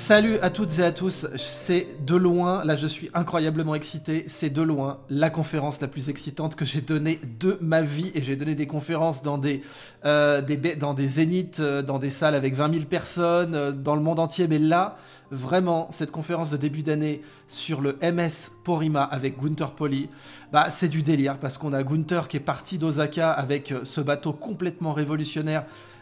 Salut à toutes et à tous, c'est de loin, là je suis incroyablement excité, c'est de loin la conférence la plus excitante que j'ai donnée de ma vie, et j'ai donné des conférences dans dans des zéniths, dans des salles avec 20 000 personnes, dans le monde entier, mais là, vraiment, cette conférence de début d'année sur le MS Porima avec Gunther Pauli, bah, c'est du délire, parce qu'on a Gunther qui est parti d'Osaka avec ce bateau complètement révolutionnaire,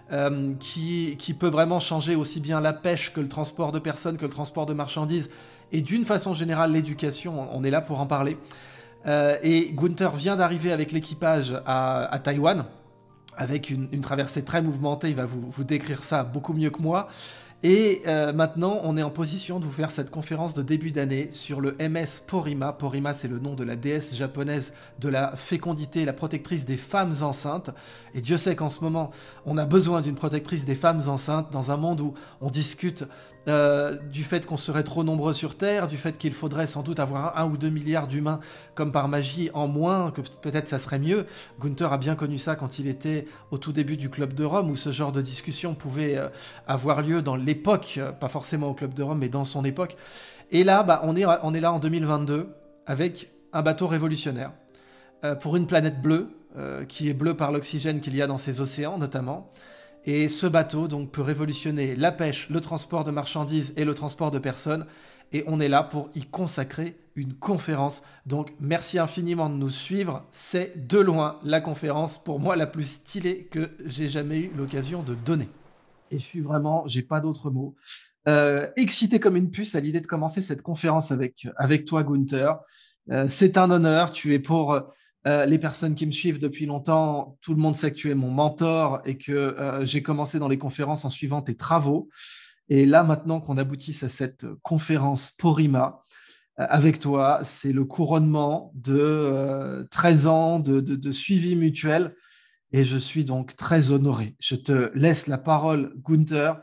qui peut vraiment changer aussi bien la pêche que le transport de personnes, que le transport de marchandises, et d'une façon générale l'éducation, on est là pour en parler. Et Gunther vient d'arriver avec l'équipage à Taïwan, avec une traversée très mouvementée, il va vous décrire ça beaucoup mieux que moi. Et maintenant, on est en position de vous faire cette conférence de début d'année sur le MS Porima. Porima, c'est le nom de la déesse japonaise de la fécondité, la protectrice des femmes enceintes. Et Dieu sait qu'en ce moment, on a besoin d'une protectrice des femmes enceintes dans un monde où on discute du fait qu'on serait trop nombreux sur Terre, du fait qu'il faudrait sans doute avoir 1 ou 2 milliards d'humains comme par magie en moins, que peut-être ça serait mieux. Gunther a bien connu ça quand il était au tout début du Club de Rome, où ce genre de discussion pouvait avoir lieu dans l'époque, pas forcément au Club de Rome, mais dans son époque. Et là, bah, on est là en 2022 avec un bateau révolutionnaire pour une planète bleue, qui est bleue par l'oxygène qu'il y a dans ses océans notamment. Et ce bateau donc peut révolutionner la pêche, le transport de marchandises et le transport de personnes. Et on est là pour y consacrer une conférence. Donc merci infiniment de nous suivre. C'est de loin la conférence pour moi la plus stylée que j'ai jamais eu l'occasion de donner. Et je suis vraiment, j'ai pas d'autres mots, excité comme une puce à l'idée de commencer cette conférence avec toi, Gunther. C'est un honneur. Tu es pour les personnes qui me suivent depuis longtemps, tout le monde sait que tu es mon mentor et que j'ai commencé dans les conférences en suivant tes travaux. Et là, maintenant qu'on aboutisse à cette conférence Porima avec toi, c'est le couronnement de 13 ans de suivi mutuel. Et je suis donc très honoré. Je te laisse la parole, Gunther,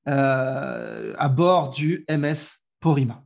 à bord du MS Porima.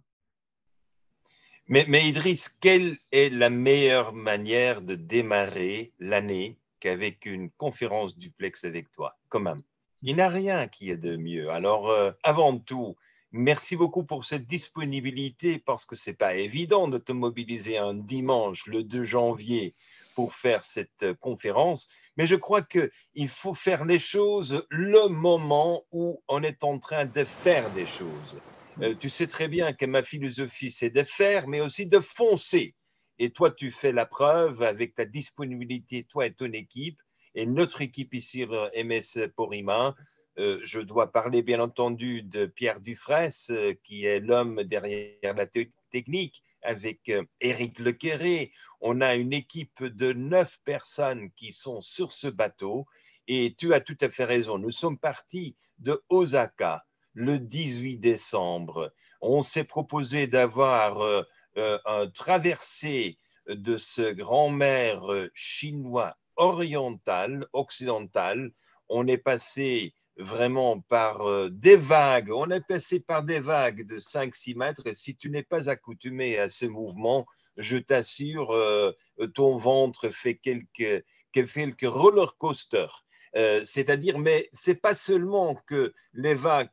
Mais Idriss, quelle est la meilleure manière de démarrer l'année qu'avec une conférence duplex avec toi, quand même? Il n'y a rien qui est de mieux. Alors, avant tout, merci beaucoup pour cette disponibilité parce que c'est pas évident de te mobiliser un dimanche, le 2 janvier, pour faire cette conférence. Mais je crois qu'il faut faire les choses le moment où on est en train de faire des choses. Tu sais très bien que ma philosophie, c'est de faire, mais aussi de foncer. Et toi, tu fais la preuve avec ta disponibilité, toi et ton équipe, et notre équipe ici, MS Porima. Je dois parler, bien entendu, de Pierre Dufresne, qui est l'homme derrière la technique, avec Éric Lequéré. On a une équipe de 9 personnes qui sont sur ce bateau. Et tu as tout à fait raison. Nous sommes partis de Osaka le 18 décembre. On s'est proposé d'avoir un traversée de ce grand-mère chinois oriental, occidental. On est passé vraiment par des vagues. On est passé par des vagues de 5-6 mètres. Et si tu n'es pas accoutumé à ce mouvement, je t'assure, ton ventre fait quelques roller coasters. C'est-à-dire, mais c'est pas seulement que les vagues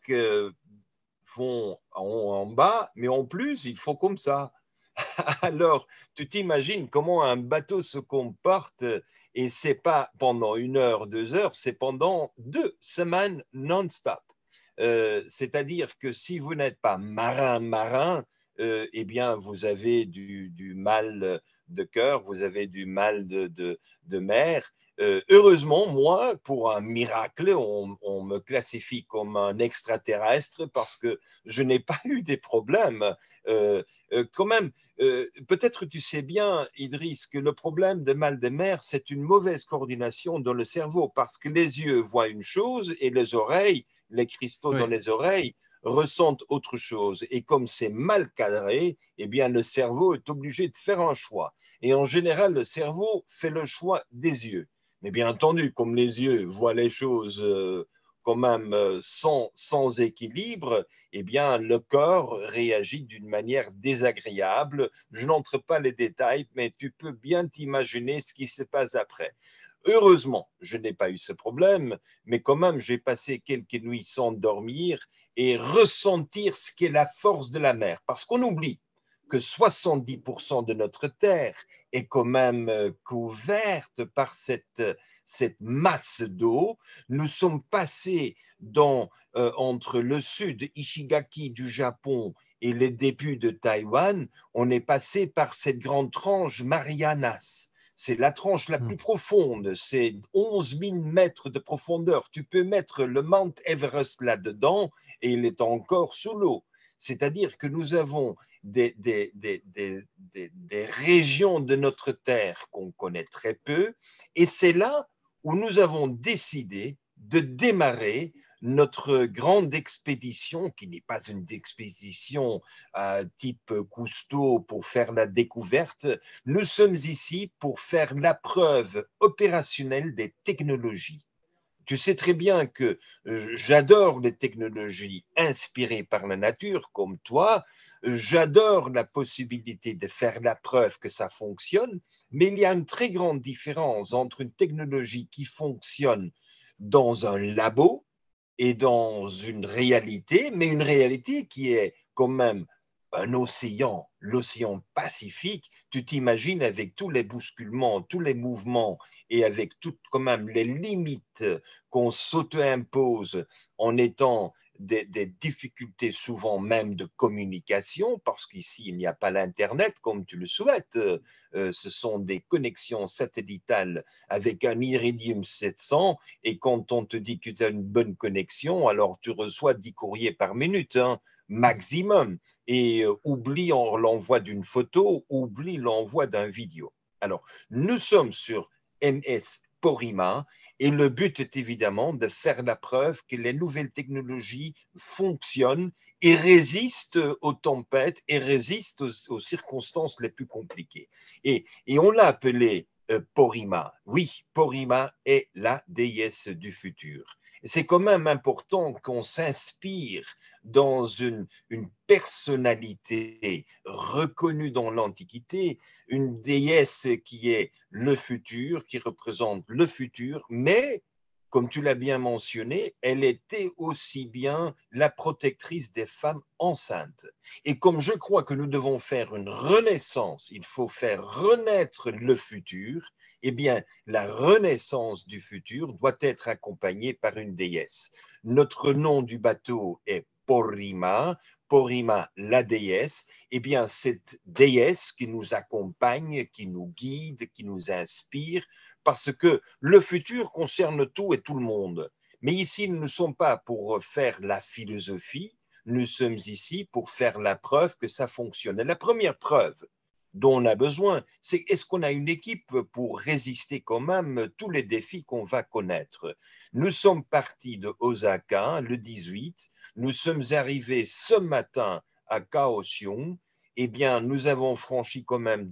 vont en bas, mais en plus, il faut comme ça. Alors, tu t'imagines comment un bateau se comporte et c'est pas pendant 1 heure, 2 heures, c'est pendant 2 semaines non-stop. C'est-à-dire que si vous n'êtes pas marin, eh bien, vous avez du mal de cœur, vous avez du mal de mer. Heureusement, moi, pour un miracle, on me classifie comme un extraterrestre parce que je n'ai pas eu des problèmes. Quand même, peut-être tu sais bien, Idriss, que le problème de mal de mer, c'est une mauvaise coordination dans le cerveau parce que les yeux voient une chose et les oreilles, les cristaux dans Oui. les oreilles, ressentent autre chose. Et comme c'est mal cadré, eh bien, le cerveau est obligé de faire un choix. Et en général, le cerveau fait le choix des yeux. Mais bien entendu, comme les yeux voient les choses quand même sans équilibre, eh bien, le corps réagit d'une manière désagréable. Je n'entre pas les détails, mais tu peux bien t'imaginer ce qui se passe après. Heureusement, je n'ai pas eu ce problème, mais quand même, j'ai passé quelques nuits sans dormir et ressentir ce qu'est la force de la mer. Parce qu'on oublie que 70% de notre terre est quand même couverte par cette masse d'eau. Nous sommes passés entre le sud, Ishigaki du Japon, et les débuts de Taïwan, on est passé par cette grande tranche Marianas. C'est la tranche la plus profonde, c'est 11 000 mètres de profondeur. Tu peux mettre le Mount Everest là-dedans et il est encore sous l'eau. C'est-à-dire que nous avons des régions de notre terre qu'on connaît très peu, et c'est là où nous avons décidé de démarrer notre grande expédition, qui n'est pas une expédition type Cousteau pour faire la découverte. Nous sommes ici pour faire la preuve opérationnelle des technologies. Tu sais très bien que j'adore les technologies inspirées par la nature, comme toi. J'adore la possibilité de faire la preuve que ça fonctionne, mais il y a une très grande différence entre une technologie qui fonctionne dans un labo et dans une réalité, mais une réalité qui est quand même un océan, l'océan Pacifique. Tu t'imagines avec tous les bousculements, tous les mouvements et avec toutes quand même les limites qu'on s'auto-impose en étant des difficultés souvent même de communication, parce qu'ici, il n'y a pas l'Internet comme tu le souhaites. Ce sont des connexions satellitales avec un Iridium 700, et quand on te dit que tu as une bonne connexion, alors tu reçois 10 courriers par minute, hein, maximum. Et oublie l'envoi d'une photo, oublie l'envoi d'un vidéo. Alors, nous sommes sur MS Porima, et le but est évidemment de faire la preuve que les nouvelles technologies fonctionnent et résistent aux tempêtes et résistent aux circonstances les plus compliquées. Et on l'a appelé Porima. Oui, Porima est la déesse du futur. C'est quand même important qu'on s'inspire dans une personnalité reconnue dans l'Antiquité, une déesse qui est le futur, qui représente le futur, mais comme tu l'as bien mentionné, elle était aussi bien la protectrice des femmes enceintes. Et comme je crois que nous devons faire une renaissance, il faut faire renaître le futur, eh bien, la renaissance du futur doit être accompagnée par une déesse. Notre nom du bateau est Porima, Porima, la déesse. Eh bien, cette déesse qui nous accompagne, qui nous guide, qui nous inspire, parce que le futur concerne tout et tout le monde. Mais ici, nous ne sommes pas pour faire la philosophie, nous sommes ici pour faire la preuve que ça fonctionne. Et la première preuve dont on a besoin, c'est est-ce qu'on a une équipe pour résister quand même tous les défis qu'on va connaître. Nous sommes partis de Osaka le 18, nous sommes arrivés ce matin à Kaohsiung. Eh bien, nous avons franchi quand même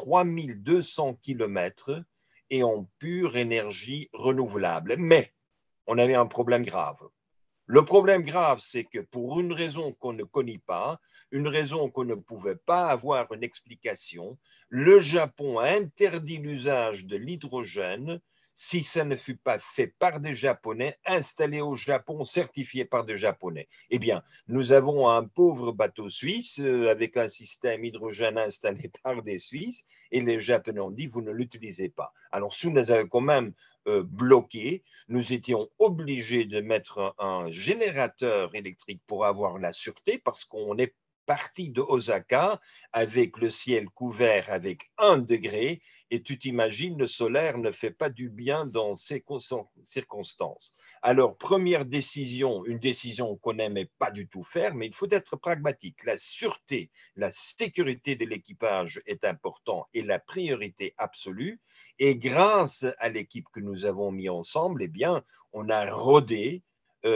3200 kilomètres et en pure énergie renouvelable. Mais on avait un problème grave. Le problème grave, c'est que pour une raison qu'on ne connaît pas, une raison qu'on ne pouvait pas avoir une explication, le Japon a interdit l'usage de l'hydrogène si ça ne fut pas fait par des Japonais, installé au Japon, certifié par des Japonais. Eh bien, nous avons un pauvre bateau suisse avec un système hydrogène installé par des Suisses, et les Japonais ont dit, vous ne l'utilisez pas. Alors, si nous avons quand même bloqué, nous étions obligés de mettre un générateur électrique pour avoir la sûreté, parce qu'on est parti de Osaka avec le ciel couvert avec 1 degré, et tu t'imagines, le solaire ne fait pas du bien dans ces circonstances. Alors, première décision, une décision qu'on n'aimait pas du tout faire, mais il faut être pragmatique. La sûreté, la sécurité de l'équipage est important et la priorité absolue. Et grâce à l'équipe que nous avons mis ensemble, eh bien, on a rodé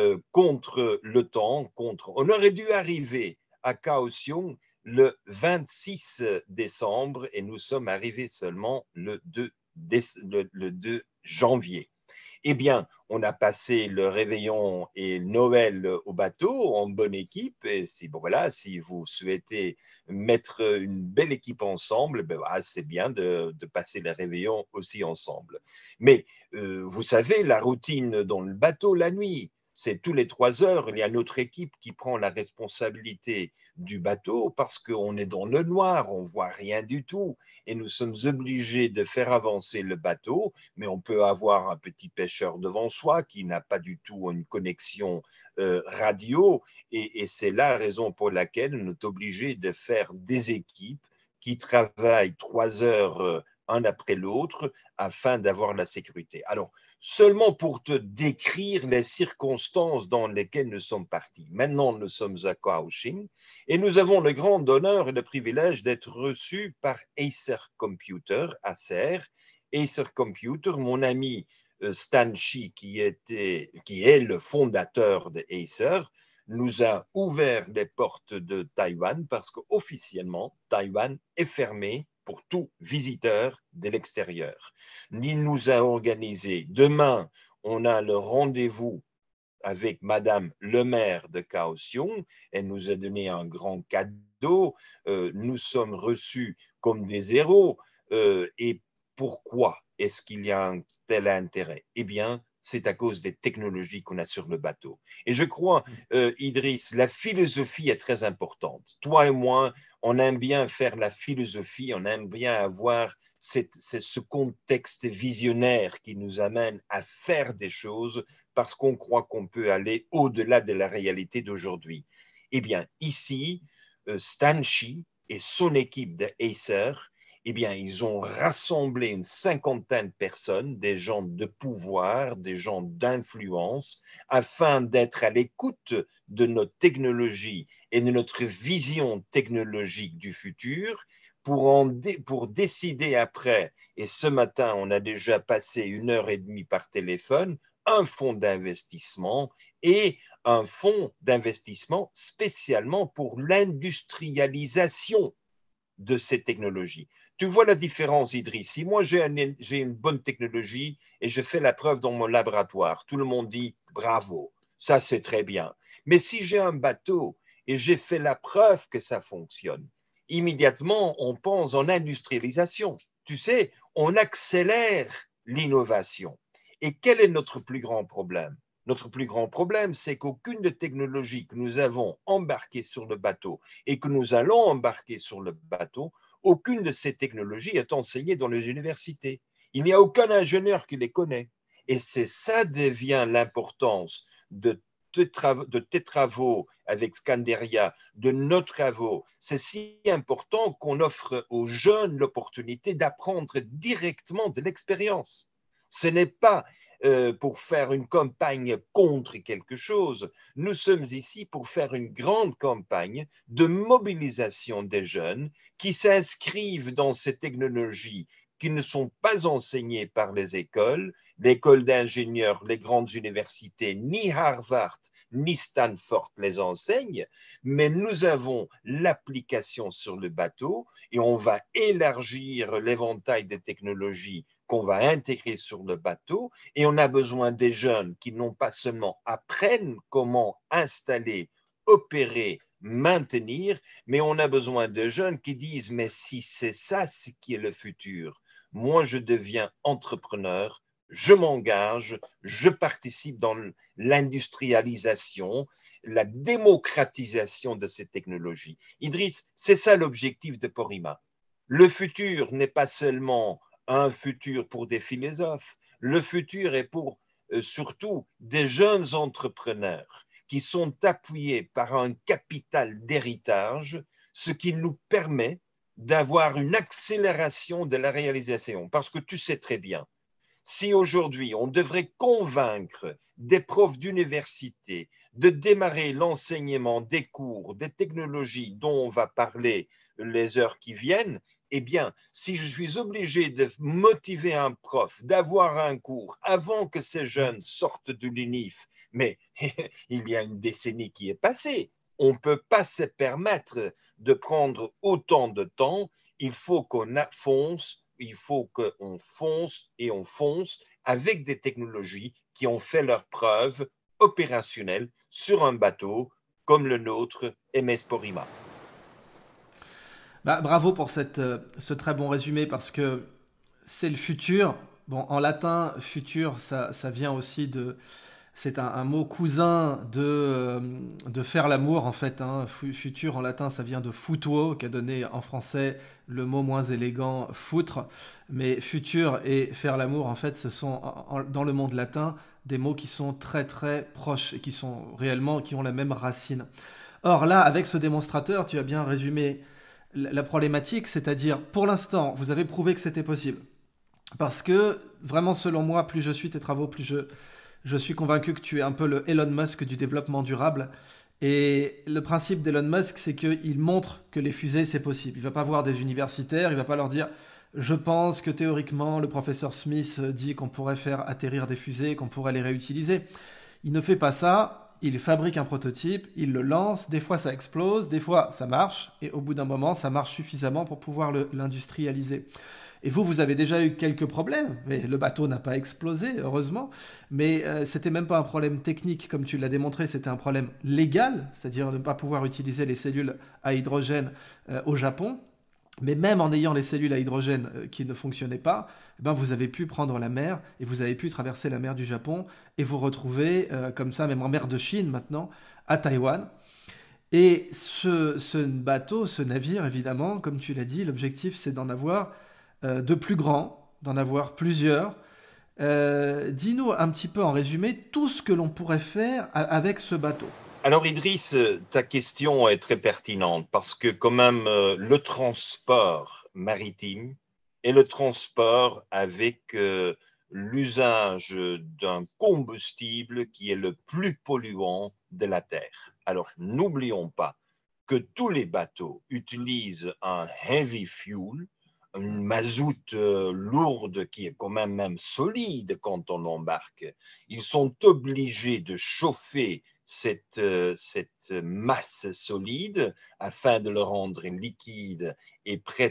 contre le temps, on aurait dû arriver à Kaohsiung le 26 décembre et nous sommes arrivés seulement le 2 janvier. Eh bien, on a passé le réveillon et Noël au bateau en bonne équipe. Et voilà, si vous souhaitez mettre une belle équipe ensemble, ben voilà, c'est bien de passer le réveillon aussi ensemble. Mais vous savez, la routine dans le bateau la nuit, c'est tous les 3 heures, il y a notre équipe qui prend la responsabilité du bateau parce qu'on est dans le noir, on voit rien du tout et nous sommes obligés de faire avancer le bateau, mais on peut avoir un petit pêcheur devant soi qui n'a pas du tout une connexion radio et c'est la raison pour laquelle on est obligé de faire des équipes qui travaillent 3 heures un après l'autre afin d'avoir la sécurité. Alors, seulement pour te décrire les circonstances dans lesquelles nous sommes partis. Maintenant, nous sommes à Kaohsiung et nous avons le grand honneur et le privilège d'être reçus par Acer Computer, Acer. Acer Computer, mon ami Stan Shi, qui est le fondateur de Acer, nous a ouvert les portes de Taïwan parce qu'officiellement, Taïwan est fermé pour tout visiteur de l'extérieur. Il nous a organisé. Demain, on a le rendez-vous avec Madame le maire de Kaohsiung. Elle nous a donné un grand cadeau. Nous sommes reçus comme des héros. Et pourquoi est-ce qu'il y a un tel intérêt? Eh bien, c'est à cause des technologies qu'on a sur le bateau. Et je crois, Idriss, la philosophie est très importante. Toi et moi, on aime bien faire la philosophie, on aime bien avoir ce contexte visionnaire qui nous amène à faire des choses parce qu'on croit qu'on peut aller au-delà de la réalité d'aujourd'hui. Eh bien, ici, Stan Shi et son équipe de Acer, eh bien, ils ont rassemblé une cinquantaine de personnes, des gens de pouvoir, des gens d'influence, afin d'être à l'écoute de notre technologie et de notre vision technologique du futur pour décider après, et ce matin, on a déjà passé 1 heure et demie par téléphone, un fonds d'investissement et un fonds d'investissement spécialement pour l'industrialisation de ces technologies. Tu vois la différence, Idriss. Si moi j'ai une bonne technologie et je fais la preuve dans mon laboratoire, tout le monde dit bravo, ça c'est très bien. Mais si j'ai un bateau et j'ai fait la preuve que ça fonctionne, immédiatement on pense en industrialisation. Tu sais, on accélère l'innovation. Et quel est notre plus grand problème? Notre plus grand problème, c'est qu'aucune des technologies que nous avons embarquées sur le bateau et que nous allons embarquer sur le bateau, aucune de ces technologies est enseignée dans les universités. Il n'y a aucun ingénieur qui les connaît. Et c'est ça devient l'importance de tes travaux avec Scanderia, de nos travaux. C'est si important qu'on offre aux jeunes l'opportunité d'apprendre directement de l'expérience. Ce n'est pas pour faire une campagne contre quelque chose. Nous sommes ici pour faire une grande campagne de mobilisation des jeunes qui s'inscrivent dans ces technologies qui ne sont pas enseignées par les écoles d'ingénieurs, les grandes universités, ni Harvard, ni Stanford les enseignent, mais nous avons l'application sur le bateau et on va élargir l'éventail des technologies qu'on va intégrer sur le bateau et on a besoin des jeunes qui non pas seulement apprennent comment installer, opérer, maintenir, mais on a besoin de jeunes qui disent mais si c'est ça ce qui est le futur, moi je deviens entrepreneur, je m'engage, je participe dans l'industrialisation, la démocratisation de ces technologies. Idriss, c'est ça l'objectif de Porima. Le futur n'est pas seulement un futur pour des philosophes, le futur est pour surtout des jeunes entrepreneurs qui sont appuyés par un capital d'héritage, ce qui nous permet d'avoir une accélération de la réalisation. Parce que tu sais très bien, si aujourd'hui on devrait convaincre des profs d'université de démarrer l'enseignement des cours, des technologies dont on va parler les heures qui viennent, eh bien, si je suis obligé de motiver un prof, d'avoir un cours avant que ces jeunes sortent de l'UNIF, mais il y a une décennie qui est passée, on ne peut pas se permettre de prendre autant de temps, il faut qu'on fonce, il faut qu'on fonce et on fonce avec des technologies qui ont fait leurs preuves opérationnelles sur un bateau comme le nôtre MS Porima. Bah, bravo pour ce très bon résumé parce que c'est le futur. Bon, en latin, futur, ça vient aussi de. C'est un mot cousin de faire l'amour, en fait. Hein. Futur en latin, ça vient de futuo, qui a donné en français le mot moins élégant, foutre. Mais futur et faire l'amour, en fait, ce sont, dans le monde latin, des mots qui sont très très proches et qui sont réellement, qui ont la même racine. Or là, avec ce démonstrateur, tu as bien résumé la problématique, c'est-à-dire, pour l'instant, vous avez prouvé que c'était possible. Parce que, vraiment, selon moi, plus je suis tes travaux, plus je suis convaincu que tu es un peu le Elon Musk du développement durable. Et le principe d'Elon Musk, c'est qu'il montre que les fusées, c'est possible. Il ne va pas voir des universitaires, il ne va pas leur dire je pense que théoriquement, le professeur Smith dit qu'on pourrait faire atterrir des fusées, qu'on pourrait les réutiliser. Il ne fait pas ça, il fabrique un prototype, il le lance, des fois ça explose, des fois ça marche, et au bout d'un moment, ça marche suffisamment pour pouvoir l'industrialiser. Et vous, vous avez déjà eu quelques problèmes, mais le bateau n'a pas explosé, heureusement. Mais c'était même pas un problème technique, comme tu l'as démontré, c'était un problème légal, c'est-à-dire de ne pas pouvoir utiliser les cellules à hydrogène au Japon. Mais même en ayant les cellules à hydrogène qui ne fonctionnaient pas, eh ben vous avez pu prendre la mer et vous avez pu traverser la mer du Japon et vous retrouver comme ça, même en mer de Chine maintenant, à Taïwan. Et ce bateau, ce navire, évidemment, comme tu l'as dit, l'objectif c'est d'en avoir de plus grands, d'en avoir plusieurs. Dis-nous un petit peu en résumé tout ce que l'on pourrait faire avec ce bateau. Alors Idriss, ta question est très pertinente parce que quand même le transport maritime et le transport avec l'usage d'un combustible qui est le plus polluant de la Terre. Alors n'oublions pas que tous les bateaux utilisent un heavy fuel, une mazout lourde qui est quand même solide quand on l'embarque. Ils sont obligés de chauffer cette masse solide afin de le rendre liquide et prêt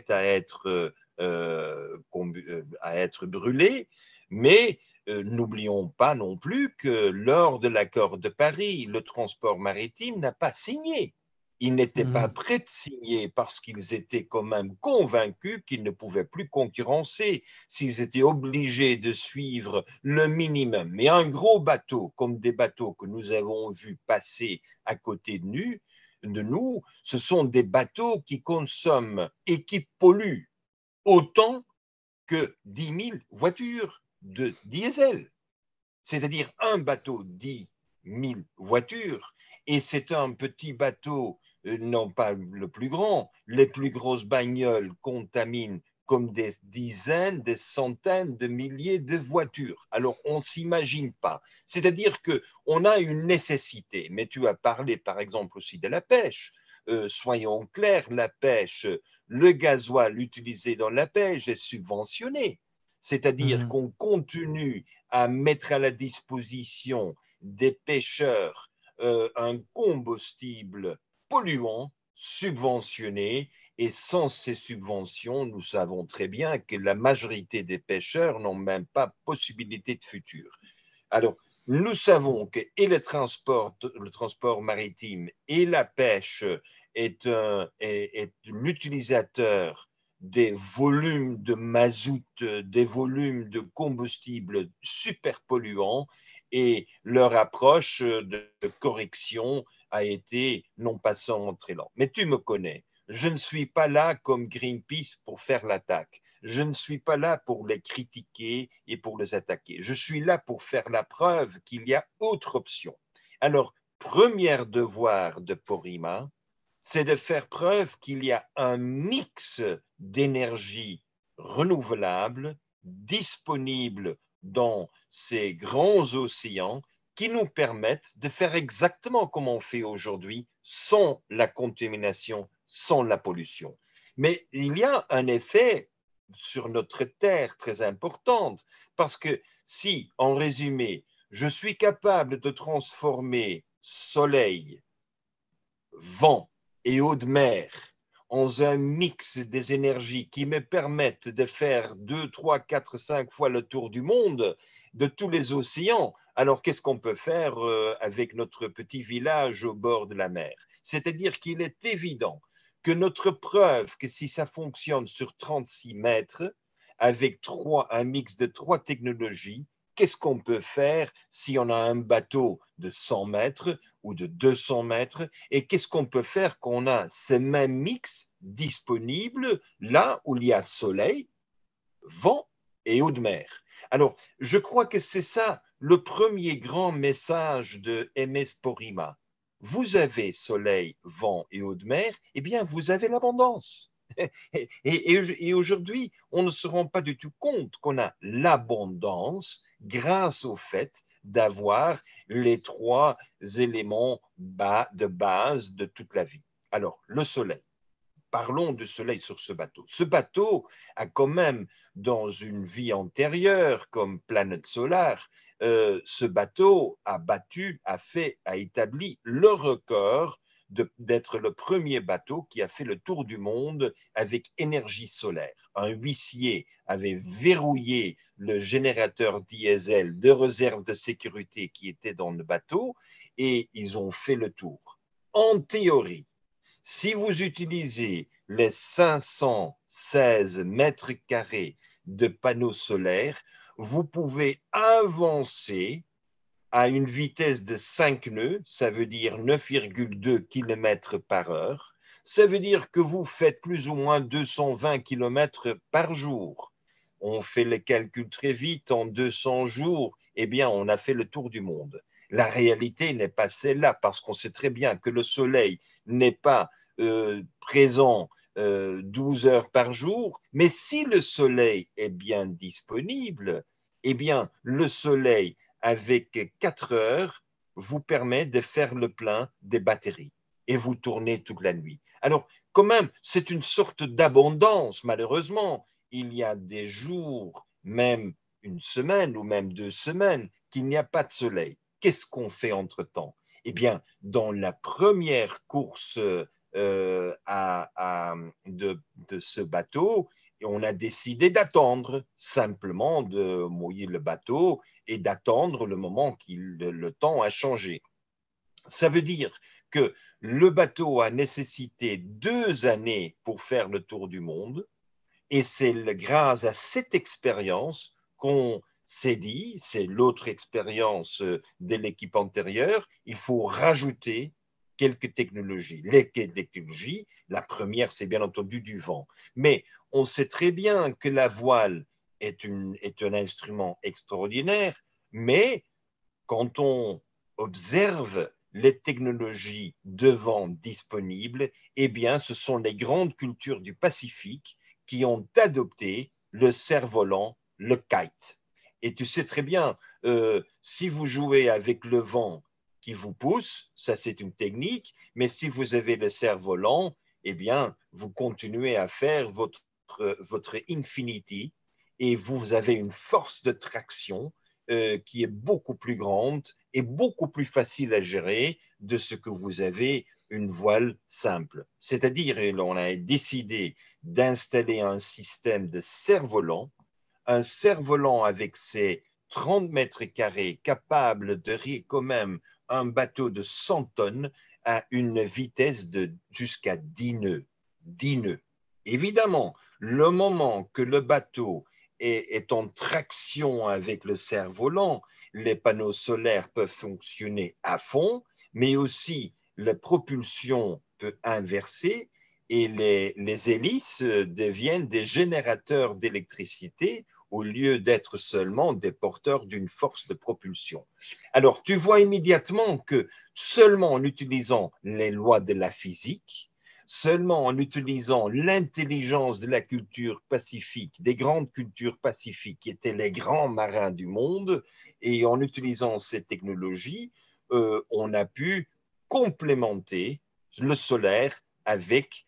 à être brûlé. Mais n'oublions pas non plus que lors de l'accord de Paris, le transport maritime n'a pas signé. Ils n'étaient pas Mhm. prêts de signer parce qu'ils étaient quand même convaincus qu'ils ne pouvaient plus concurrencer s'ils étaient obligés de suivre le minimum. Mais un gros bateau, comme des bateaux que nous avons vus passer à côté de nous, ce sont des bateaux qui consomment et qui polluent autant que 10 000 voitures de diesel. C'est-à-dire un bateau 10 000 voitures, et c'est un petit bateau, non pas le plus grand, les plus grosses bagnoles contaminent comme des dizaines, des centaines de milliers de voitures. Alors, on ne s'imagine pas. C'est-à-dire qu'on a une nécessité, mais tu as parlé par exemple aussi de la pêche. Soyons clairs, la pêche, le gasoil utilisé dans la pêche est subventionné. C'est-à-dire Mhm. qu'on continue à mettre à la disposition des pêcheurs un combustible polluant, subventionné, et sans ces subventions, nous savons très bien que la majorité des pêcheurs n'ont même pas possibilité de futur. Alors, nous savons que et le transport maritime et la pêche est l'utilisateur des volumes de mazout, des volumes de combustible super polluants, et leur approche de correction a été non passant très lent. Mais tu me connais, je ne suis pas là comme Greenpeace pour faire l'attaque. Je ne suis pas là pour les critiquer et pour les attaquer. Je suis là pour faire la preuve qu'il y a autre option. Alors, premier devoir de Porima, c'est de faire preuve qu'il y a un mix d'énergie renouvelable disponible dans ces grands océans qui nous permettent de faire exactement comme on fait aujourd'hui, sans la contamination, sans la pollution. Mais il y a un effet sur notre Terre très important, parce que si, en résumé, je suis capable de transformer soleil, vent et eau de mer en un mix des énergies qui me permettent de faire 2, 3, 4, 5 fois le tour du monde, de tous les océans, alors qu'est-ce qu'on peut faire avec notre petit village au bord de la mer? C'est-à-dire qu'il est évident que notre preuve que si ça fonctionne sur 36 mètres, avec un mix de 3 technologies, qu'est-ce qu'on peut faire si on a un bateau de 100 mètres ou de 200 mètres? Et qu'est-ce qu'on peut faire quand on a ce même mix disponible là où il y a soleil, vent et eau de mer? Alors, je crois que c'est ça le premier grand message de MS Porima. Vous avez soleil, vent et eau de mer, eh bien, vous avez l'abondance. Et aujourd'hui, on ne se rend pas du tout compte qu'on a l'abondance grâce au fait d'avoir les 3 éléments de base de toute la vie. Alors, le soleil. Parlons du soleil sur ce bateau. Ce bateau a quand même, dans une vie antérieure comme planète solaire, ce bateau a établi le record d'être le premier bateau qui a fait le tour du monde avec énergie solaire. Un huissier avait verrouillé le générateur diesel de réserve de sécurité qui était dans le bateau et ils ont fait le tour. En théorie, si vous utilisez les 516 mètres carrés de panneaux solaires, vous pouvez avancer à une vitesse de 5 nœuds, ça veut dire 9,2 km par heure. Ça veut dire que vous faites plus ou moins 220 km par jour. On fait le calcul très vite, en 200 jours, eh bien, on a fait le tour du monde. La réalité n'est pas celle-là, parce qu'on sait très bien que le soleil n'est pas présent 12 heures par jour, mais si le soleil est bien disponible, eh bien, le soleil, avec 4 heures, vous permet de faire le plein des batteries et vous tournez toute la nuit. Alors, quand même, c'est une sorte d'abondance, malheureusement. Il y a des jours, même une semaine ou même 2 semaines, qu'il n'y a pas de soleil. Qu'est-ce qu'on fait entre-temps? Eh bien, dans la première course de ce bateau, on a décidé d'attendre, simplement de mouiller le bateau et d'attendre le moment que le temps a changé. Ça veut dire que le bateau a nécessité 2 années pour faire le tour du monde, et c'est grâce à cette expérience qu'on s'est dit, c'est l'autre expérience de l'équipe antérieure, il faut rajouter quelques technologies. Les technologies, la première, c'est bien entendu du vent. Mais on sait très bien que la voile est un instrument extraordinaire, mais quand on observe les technologies de vent disponibles, eh bien, ce sont les grandes cultures du Pacifique qui ont adopté le cerf-volant, le kite. Et tu sais très bien, si vous jouez avec le vent qui vous pousse, ça c'est une technique, mais si vous avez le cerf-volant, eh bien, vous continuez à faire votre infinity et vous avez une force de traction qui est beaucoup plus grande et beaucoup plus facile à gérer de ce que vous avez une voile simple. C'est-à-dire, on a décidé d'installer un système de cerf-volant, un cerf-volant avec ses 30 mètres carrés capable de rire quand même un bateau de 100 tonnes à une vitesse de jusqu'à 10 nœuds. 10 nœuds. Évidemment, le moment que le bateau est en traction avec le cerf-volant, les panneaux solaires peuvent fonctionner à fond, mais aussi la propulsion peut inverser et les hélices deviennent des générateurs d'électricité au lieu d'être seulement des porteurs d'une force de propulsion. Alors, tu vois immédiatement que seulement en utilisant les lois de la physique, seulement en utilisant l'intelligence de la culture pacifique, des grandes cultures pacifiques qui étaient les grands marins du monde, et en utilisant ces technologies, on a pu complémenter le solaire avec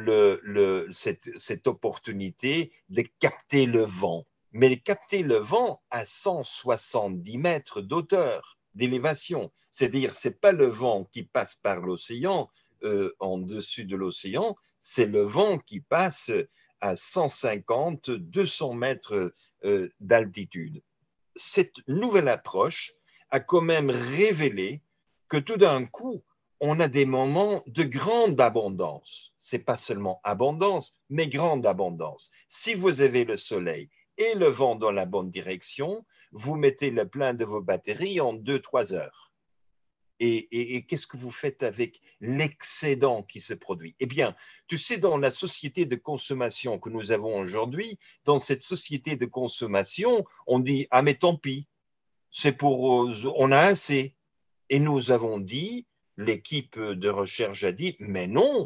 cette opportunité de capter le vent. Mais capter le vent à 170 mètres d'auteur, d'élévation. C'est-à-dire, ce n'est pas le vent qui passe par l'océan en dessus de l'océan, c'est le vent qui passe à 150, 200 mètres d'altitude. Cette nouvelle approche a quand même révélé que tout d'un coup, on a des moments de grande abondance. Ce n'est pas seulement abondance, mais grande abondance. Si vous avez le soleil et le vent dans la bonne direction, vous mettez le plein de vos batteries en 2-3 heures. Et qu'est-ce que vous faites avec l'excédent qui se produit? Eh bien, tu sais, dans la société de consommation que nous avons aujourd'hui, dans cette société de consommation, on dit, ah mais tant pis, on a assez. Et nous avons dit, l'équipe de recherche a dit, mais non,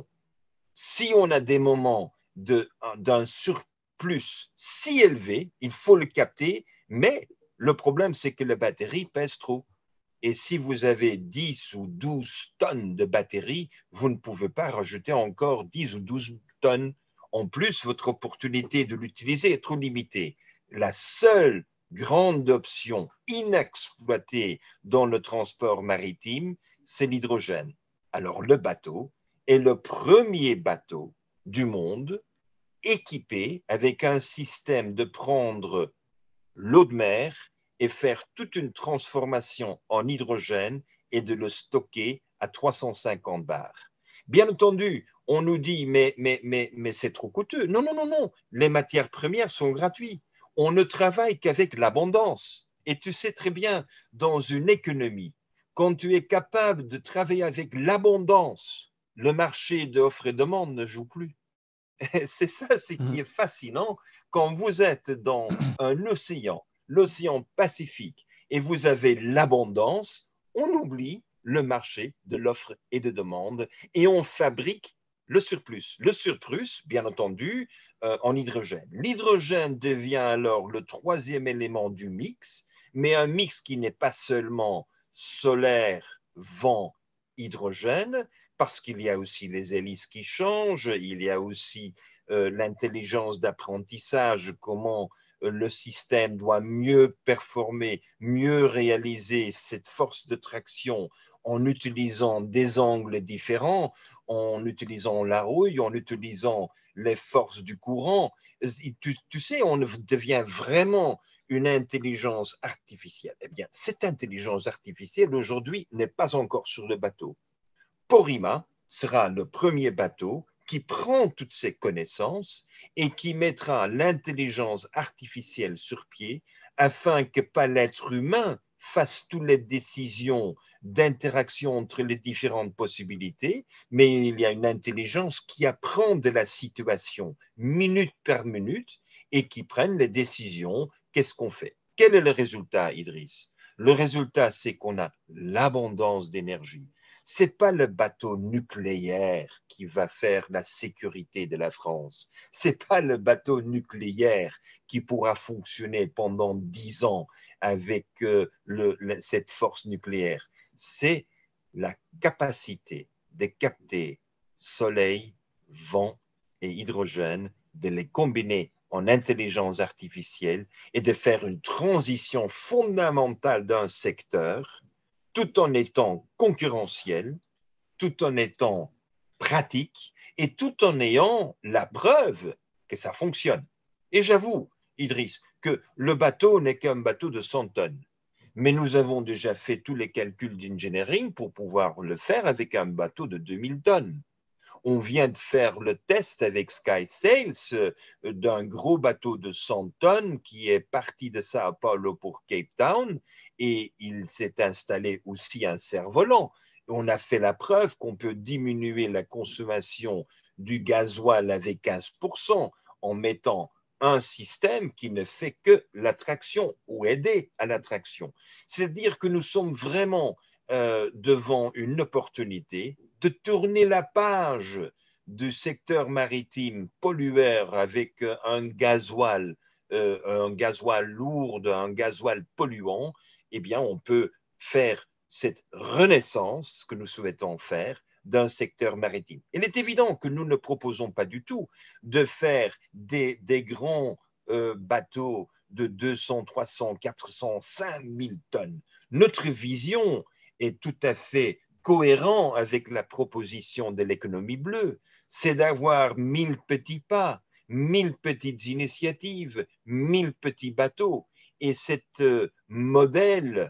si on a des moments d'un surplus si élevé, il faut le capter, mais le problème, c'est que la batterie pèse trop. Et si vous avez 10 ou 12 tonnes de batterie, vous ne pouvez pas rajouter encore 10 ou 12 tonnes. En plus, votre opportunité de l'utiliser est trop limitée. La seule grande option inexploitée dans le transport maritime, c'est l'hydrogène. Alors, le bateau est le premier bateau du monde équipé avec un système de prendre l'eau de mer et faire toute une transformation en hydrogène et de le stocker à 350 bars. Bien entendu, on nous dit, mais c'est trop coûteux. Non, non, non, non. Les matières premières sont gratuites. On ne travaille qu'avec l'abondance. Et tu sais très bien, dans une économie, quand tu es capable de travailler avec l'abondance, le marché d'offres et demande ne joue plus. C'est ça, c'est qui est fascinant. Quand vous êtes dans un océan, l'océan Pacifique, et vous avez l'abondance, on oublie le marché de l'offre et de demande et on fabrique le surplus. Le surplus, bien entendu, en hydrogène. L'hydrogène devient alors le troisième élément du mix, mais un mix qui n'est pas seulement solaire, vent, hydrogène, parce qu'il y a aussi les hélices qui changent, il y a aussi l'intelligence d'apprentissage, comment le système doit mieux performer, mieux réaliser cette force de traction en utilisant des angles différents, en utilisant la rouille, en utilisant les forces du courant. Tu sais, on devient vraiment une intelligence artificielle. Eh bien, cette intelligence artificielle aujourd'hui n'est pas encore sur le bateau. Porima sera le premier bateau qui prend toutes ces connaissances et qui mettra l'intelligence artificielle sur pied afin que pas l'être humain fasse toutes les décisions d'interaction entre les différentes possibilités, mais il y a une intelligence qui apprend de la situation minute par minute et qui prenne les décisions. Qu'est-ce qu'on fait? Quel est le résultat, Idriss? Le résultat, c'est qu'on a l'abondance d'énergie. Ce n'est pas le bateau nucléaire qui va faire la sécurité de la France. Ce n'est pas le bateau nucléaire qui pourra fonctionner pendant 10 ans avec cette force nucléaire. C'est la capacité de capter soleil, vent et hydrogène, de les combiner en intelligence artificielle et de faire une transition fondamentale d'un secteur tout en étant concurrentiel, tout en étant pratique et tout en ayant la preuve que ça fonctionne. Et j'avoue, Idriss, que le bateau n'est qu'un bateau de 100 tonnes. Mais nous avons déjà fait tous les calculs d'engineering pour pouvoir le faire avec un bateau de 2000 tonnes. On vient de faire le test avec Sky Sails d'un gros bateau de 100 tonnes qui est parti de Sao Paulo pour Cape Town et il s'est installé aussi un cerf-volant. On a fait la preuve qu'on peut diminuer la consommation du gasoil avec 15% en mettant un système qui ne fait que l'attraction ou aider à l'attraction. C'est-à-dire que nous sommes vraiment devant une opportunité de tourner la page du secteur maritime pollueur avec un gasoil lourd, un gasoil polluant, eh bien, on peut faire cette renaissance que nous souhaitons faire d'un secteur maritime. Il est évident que nous ne proposons pas du tout de faire des grands bateaux de 200, 300, 400, 5000 tonnes. Notre vision est tout à fait cohérent avec la proposition de l'économie bleue, c'est d'avoir 1000 petits pas, 1000 petites initiatives, 1000 petits bateaux. Et cet modèle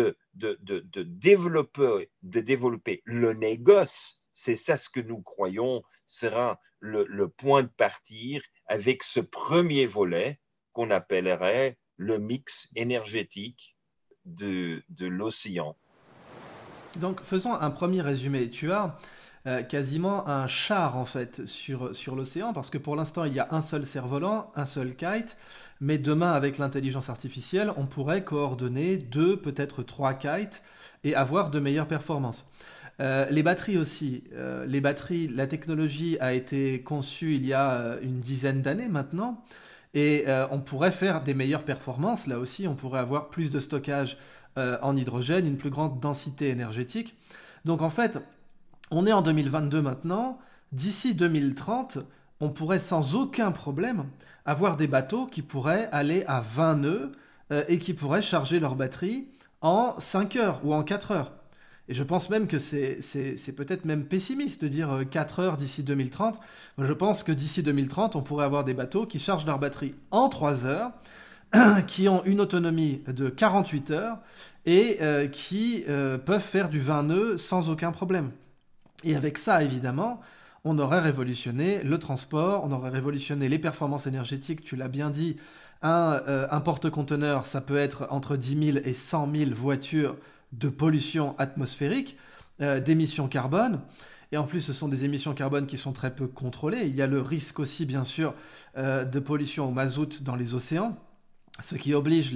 de développer le négoce, c'est ça ce que nous croyons sera le point de partir avec ce premier volet qu'on appellerait le mix énergétique de l'océan. Donc faisons un premier résumé. Tu as quasiment un char en fait sur l'océan parce que pour l'instant il y a un seul cerf-volant, un seul kite, mais demain avec l'intelligence artificielle on pourrait coordonner deux, peut-être trois kites et avoir de meilleures performances. Les batteries aussi. Les batteries, la technologie a été conçue il y a une dizaine d'années maintenant. Et on pourrait faire des meilleures performances. Là aussi, on pourrait avoir plus de stockage en hydrogène, une plus grande densité énergétique. Donc en fait, on est en 2022 maintenant. D'ici 2030, on pourrait sans aucun problème avoir des bateaux qui pourraient aller à 20 nœuds et qui pourraient charger leur batterie en 5 heures ou en 4 heures. Et je pense même que c'est peut-être même pessimiste de dire 4 heures d'ici 2030. Moi, je pense que d'ici 2030, on pourrait avoir des bateaux qui chargent leur batterie en 3 heures, qui ont une autonomie de 48 heures et qui peuvent faire du 20 nœuds sans aucun problème. Et avec ça, évidemment, on aurait révolutionné le transport, on aurait révolutionné les performances énergétiques, tu l'as bien dit. Un porte-conteneur, ça peut être entre 10 000 et 100 000 voitures de pollution atmosphérique, d'émissions carbone. Et en plus, ce sont des émissions carbone qui sont très peu contrôlées. Il y a le risque aussi, bien sûr, de pollution au mazout dans les océans, ce qui oblige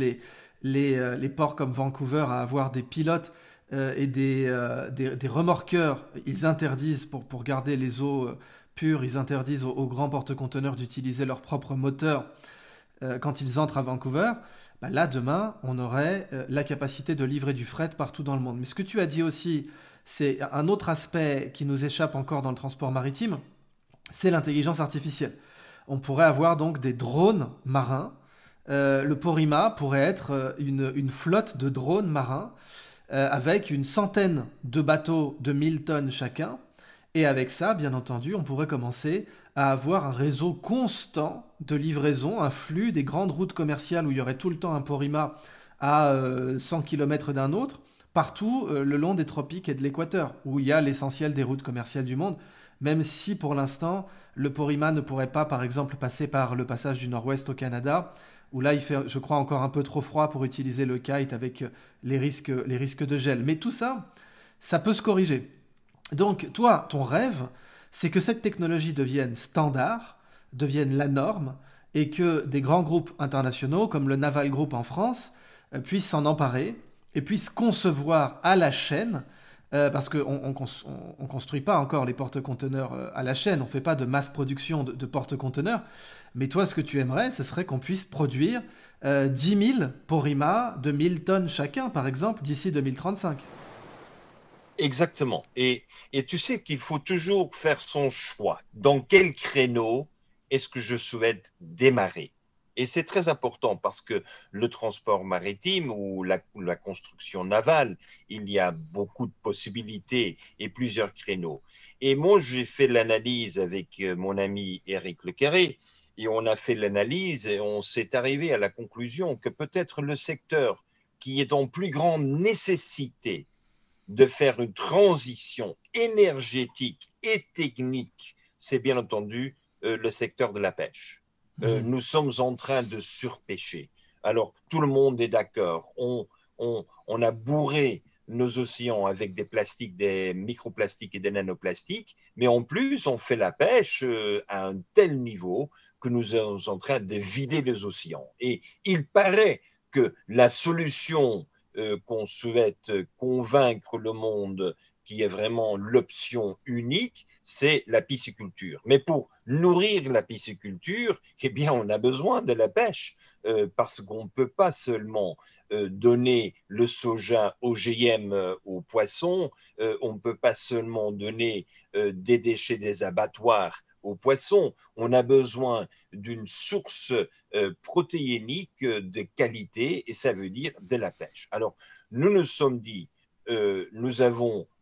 les ports comme Vancouver à avoir des pilotes et des remorqueurs. Ils interdisent, pour garder les eaux pures, ils interdisent aux grands porte-conteneurs d'utiliser leur propre moteur quand ils entrent à Vancouver. Bah là, demain, on aurait la capacité de livrer du fret partout dans le monde. Mais ce que tu as dit aussi, c'est un autre aspect qui nous échappe encore dans le transport maritime, c'est l'intelligence artificielle. On pourrait avoir donc des drones marins. Le Porima pourrait être une flotte de drones marins avec une centaine de bateaux de 1000 tonnes chacun. Et avec ça, bien entendu, on pourrait commencer à avoir un réseau constant de livraison, un flux des grandes routes commerciales où il y aurait tout le temps un Porima à 100 km d'un autre, partout le long des tropiques et de l'équateur, où il y a l'essentiel des routes commerciales du monde, même si pour l'instant, le Porima ne pourrait pas, par exemple, passer par le passage du Nord-Ouest au Canada, où là, il fait, je crois, encore un peu trop froid pour utiliser le kite avec les risques de gel. Mais tout ça, ça peut se corriger. Donc, toi, ton rêve, c'est que cette technologie devienne standard, devienne la norme, et que des grands groupes internationaux, comme le Naval Group en France, puissent s'en emparer et puissent concevoir à la chaîne, parce qu'on ne construit pas encore les porte-conteneurs à la chaîne, on ne fait pas de masse production de porte-conteneurs, mais toi, ce que tu aimerais, ce serait qu'on puisse produire 10 000 Porima de 1000 tonnes chacun, par exemple, d'ici 2035. Exactement. Et tu sais qu'il faut toujours faire son choix. Dans quel créneau est-ce que je souhaite démarrer? Et c'est très important parce que le transport maritime ou la construction navale, il y a beaucoup de possibilités et plusieurs créneaux. Et moi, j'ai fait l'analyse avec mon ami Éric Lecarré et on a fait l'analyse et on s'est arrivé à la conclusion que peut-être le secteur qui est en plus grande nécessité de faire une transition énergétique et technique, c'est bien entendu le secteur de la pêche. Mmh. Nous sommes en train de surpêcher. Alors, tout le monde est d'accord. On a bourré nos océans avec des plastiques, des microplastiques et des nanoplastiques, mais en plus, on fait la pêche à un tel niveau que nous sommes en train de vider les océans. Et il paraît que la solution qu'on souhaite convaincre le monde qui est vraiment l'option unique, c'est la pisciculture. Mais pour nourrir la pisciculture, eh bien, on a besoin de la pêche parce qu'on ne peut pas seulement donner le soja OGM aux poissons, on ne peut pas seulement donner des déchets des abattoirs aux poissons, on a besoin d'une source protéinique de qualité et ça veut dire de la pêche. Alors, nous nous sommes dit, nous avons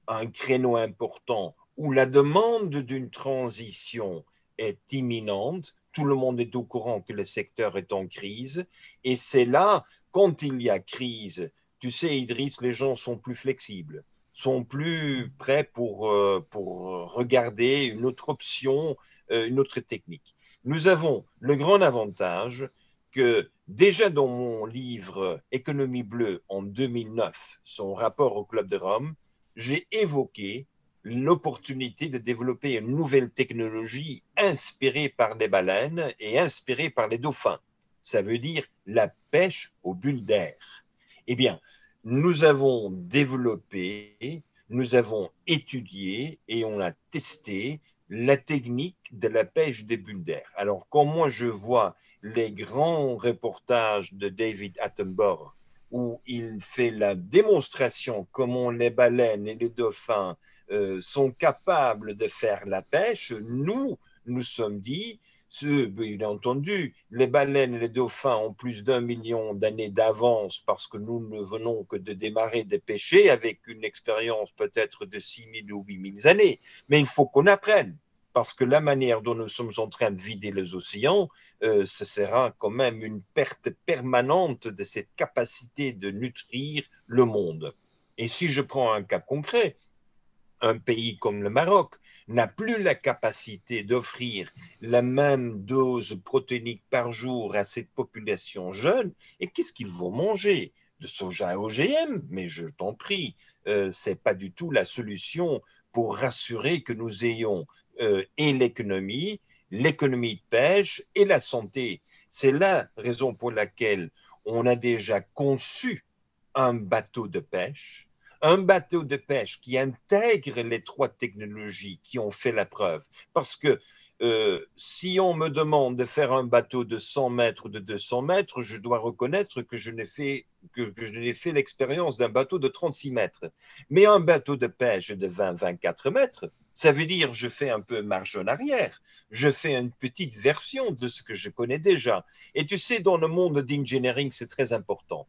un créneau important où la demande d'une transition est imminente. Tout le monde est au courant que le secteur est en crise. Et c'est là, quand il y a crise, tu sais, Idriss, les gens sont plus flexibles, sont plus prêts pour regarder une autre option, une autre technique. Nous avons le grand avantage que déjà dans mon livre Économie bleue en 2009, son rapport au Club de Rome, j'ai évoqué l'opportunité de développer une nouvelle technologie inspirée par les baleines et inspirée par les dauphins. Ça veut dire la pêche aux bulles d'air. Eh bien, nous avons développé, nous avons étudié et on a testé la technique de la pêche des bulles d'air. Alors, quand moi je vois les grands reportages de David Attenborough où il fait la démonstration comment les baleines et les dauphins sont capables de faire la pêche, nous sommes dit, bien entendu, les baleines et les dauphins ont plus d'1 million d'années d'avance parce que nous ne venons que de démarrer de pêcher avec une expérience peut-être de 6 000 ou 8 000 années. Mais il faut qu'on apprenne parce que la manière dont nous sommes en train de vider les océans, ce sera quand même une perte permanente de cette capacité de nutrir le monde. Et si je prends un cas concret, un pays comme le Maroc n'a plus la capacité d'offrir la même dose protéinique par jour à cette population jeune, et qu'est-ce qu'ils vont manger? De soja OGM? Mais je t'en prie, ce n'est pas du tout la solution pour rassurer que nous ayons et l'économie de pêche et la santé. C'est la raison pour laquelle on a déjà conçu un bateau de pêche qui intègre les trois technologies qui ont fait la preuve. Parce que si on me demande de faire un bateau de 100 mètres ou de 200 mètres, je dois reconnaître que je n'ai fait l'expérience d'un bateau de 36 mètres. Mais un bateau de pêche de 20-24 mètres, ça veut dire je fais un peu marche en arrière. Je fais une petite version de ce que je connais déjà. Et tu sais, dans le monde d'engineering, c'est très important.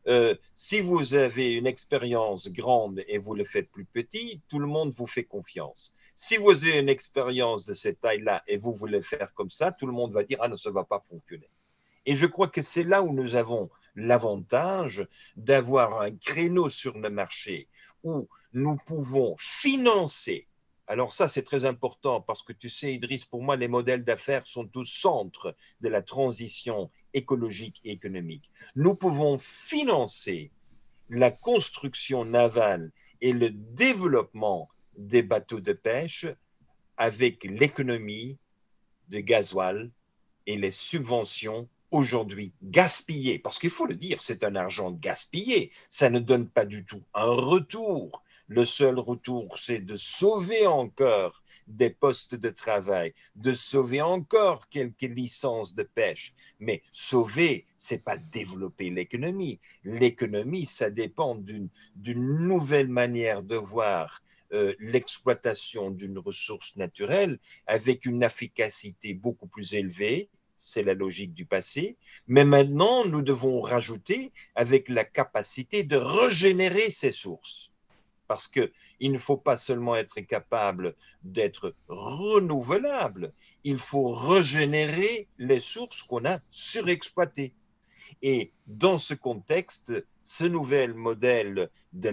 Si vous avez une expérience grande et vous le faites plus petit, tout le monde vous fait confiance. Si vous avez une expérience de cette taille-là et vous voulez faire comme ça, tout le monde va dire, ah non, ça ne va pas fonctionner. Et je crois que c'est là où nous avons l'avantage d'avoir un créneau sur le marché où nous pouvons financer. Alors ça, c'est très important parce que tu sais, Idriss, pour moi, les modèles d'affaires sont au centre de la transition écologique et économique. Nous pouvons financer la construction navale et le développement des bateaux de pêche avec l'économie de gasoil et les subventions aujourd'hui gaspillées, parce qu'il faut le dire, c'est un argent gaspillé, ça ne donne pas du tout un retour. Le seul retour, c'est de sauver encore des postes de travail, de sauver encore quelques licences de pêche. Mais sauver, c'est pas développer l'économie. L'économie, ça dépend d'une nouvelle manière de voir l'exploitation d'une ressource naturelle avec une efficacité beaucoup plus élevée. C'est la logique du passé. Mais maintenant, nous devons rajouter avec la capacité de régénérer ces sources. Parce qu'il ne faut pas seulement être capable d'être renouvelable, il faut régénérer les sources qu'on a surexploitées. Et dans ce contexte, ce nouvel modèle de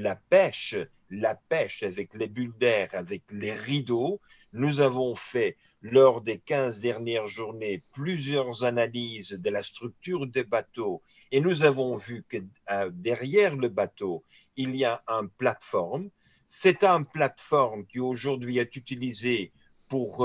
la pêche avec les bulles d'air, avec les rideaux, nous avons fait lors des 15 dernières journées plusieurs analyses de la structure des bateaux et nous avons vu que derrière le bateau, il y a une plateforme. C'est une plateforme qui aujourd'hui est utilisée pour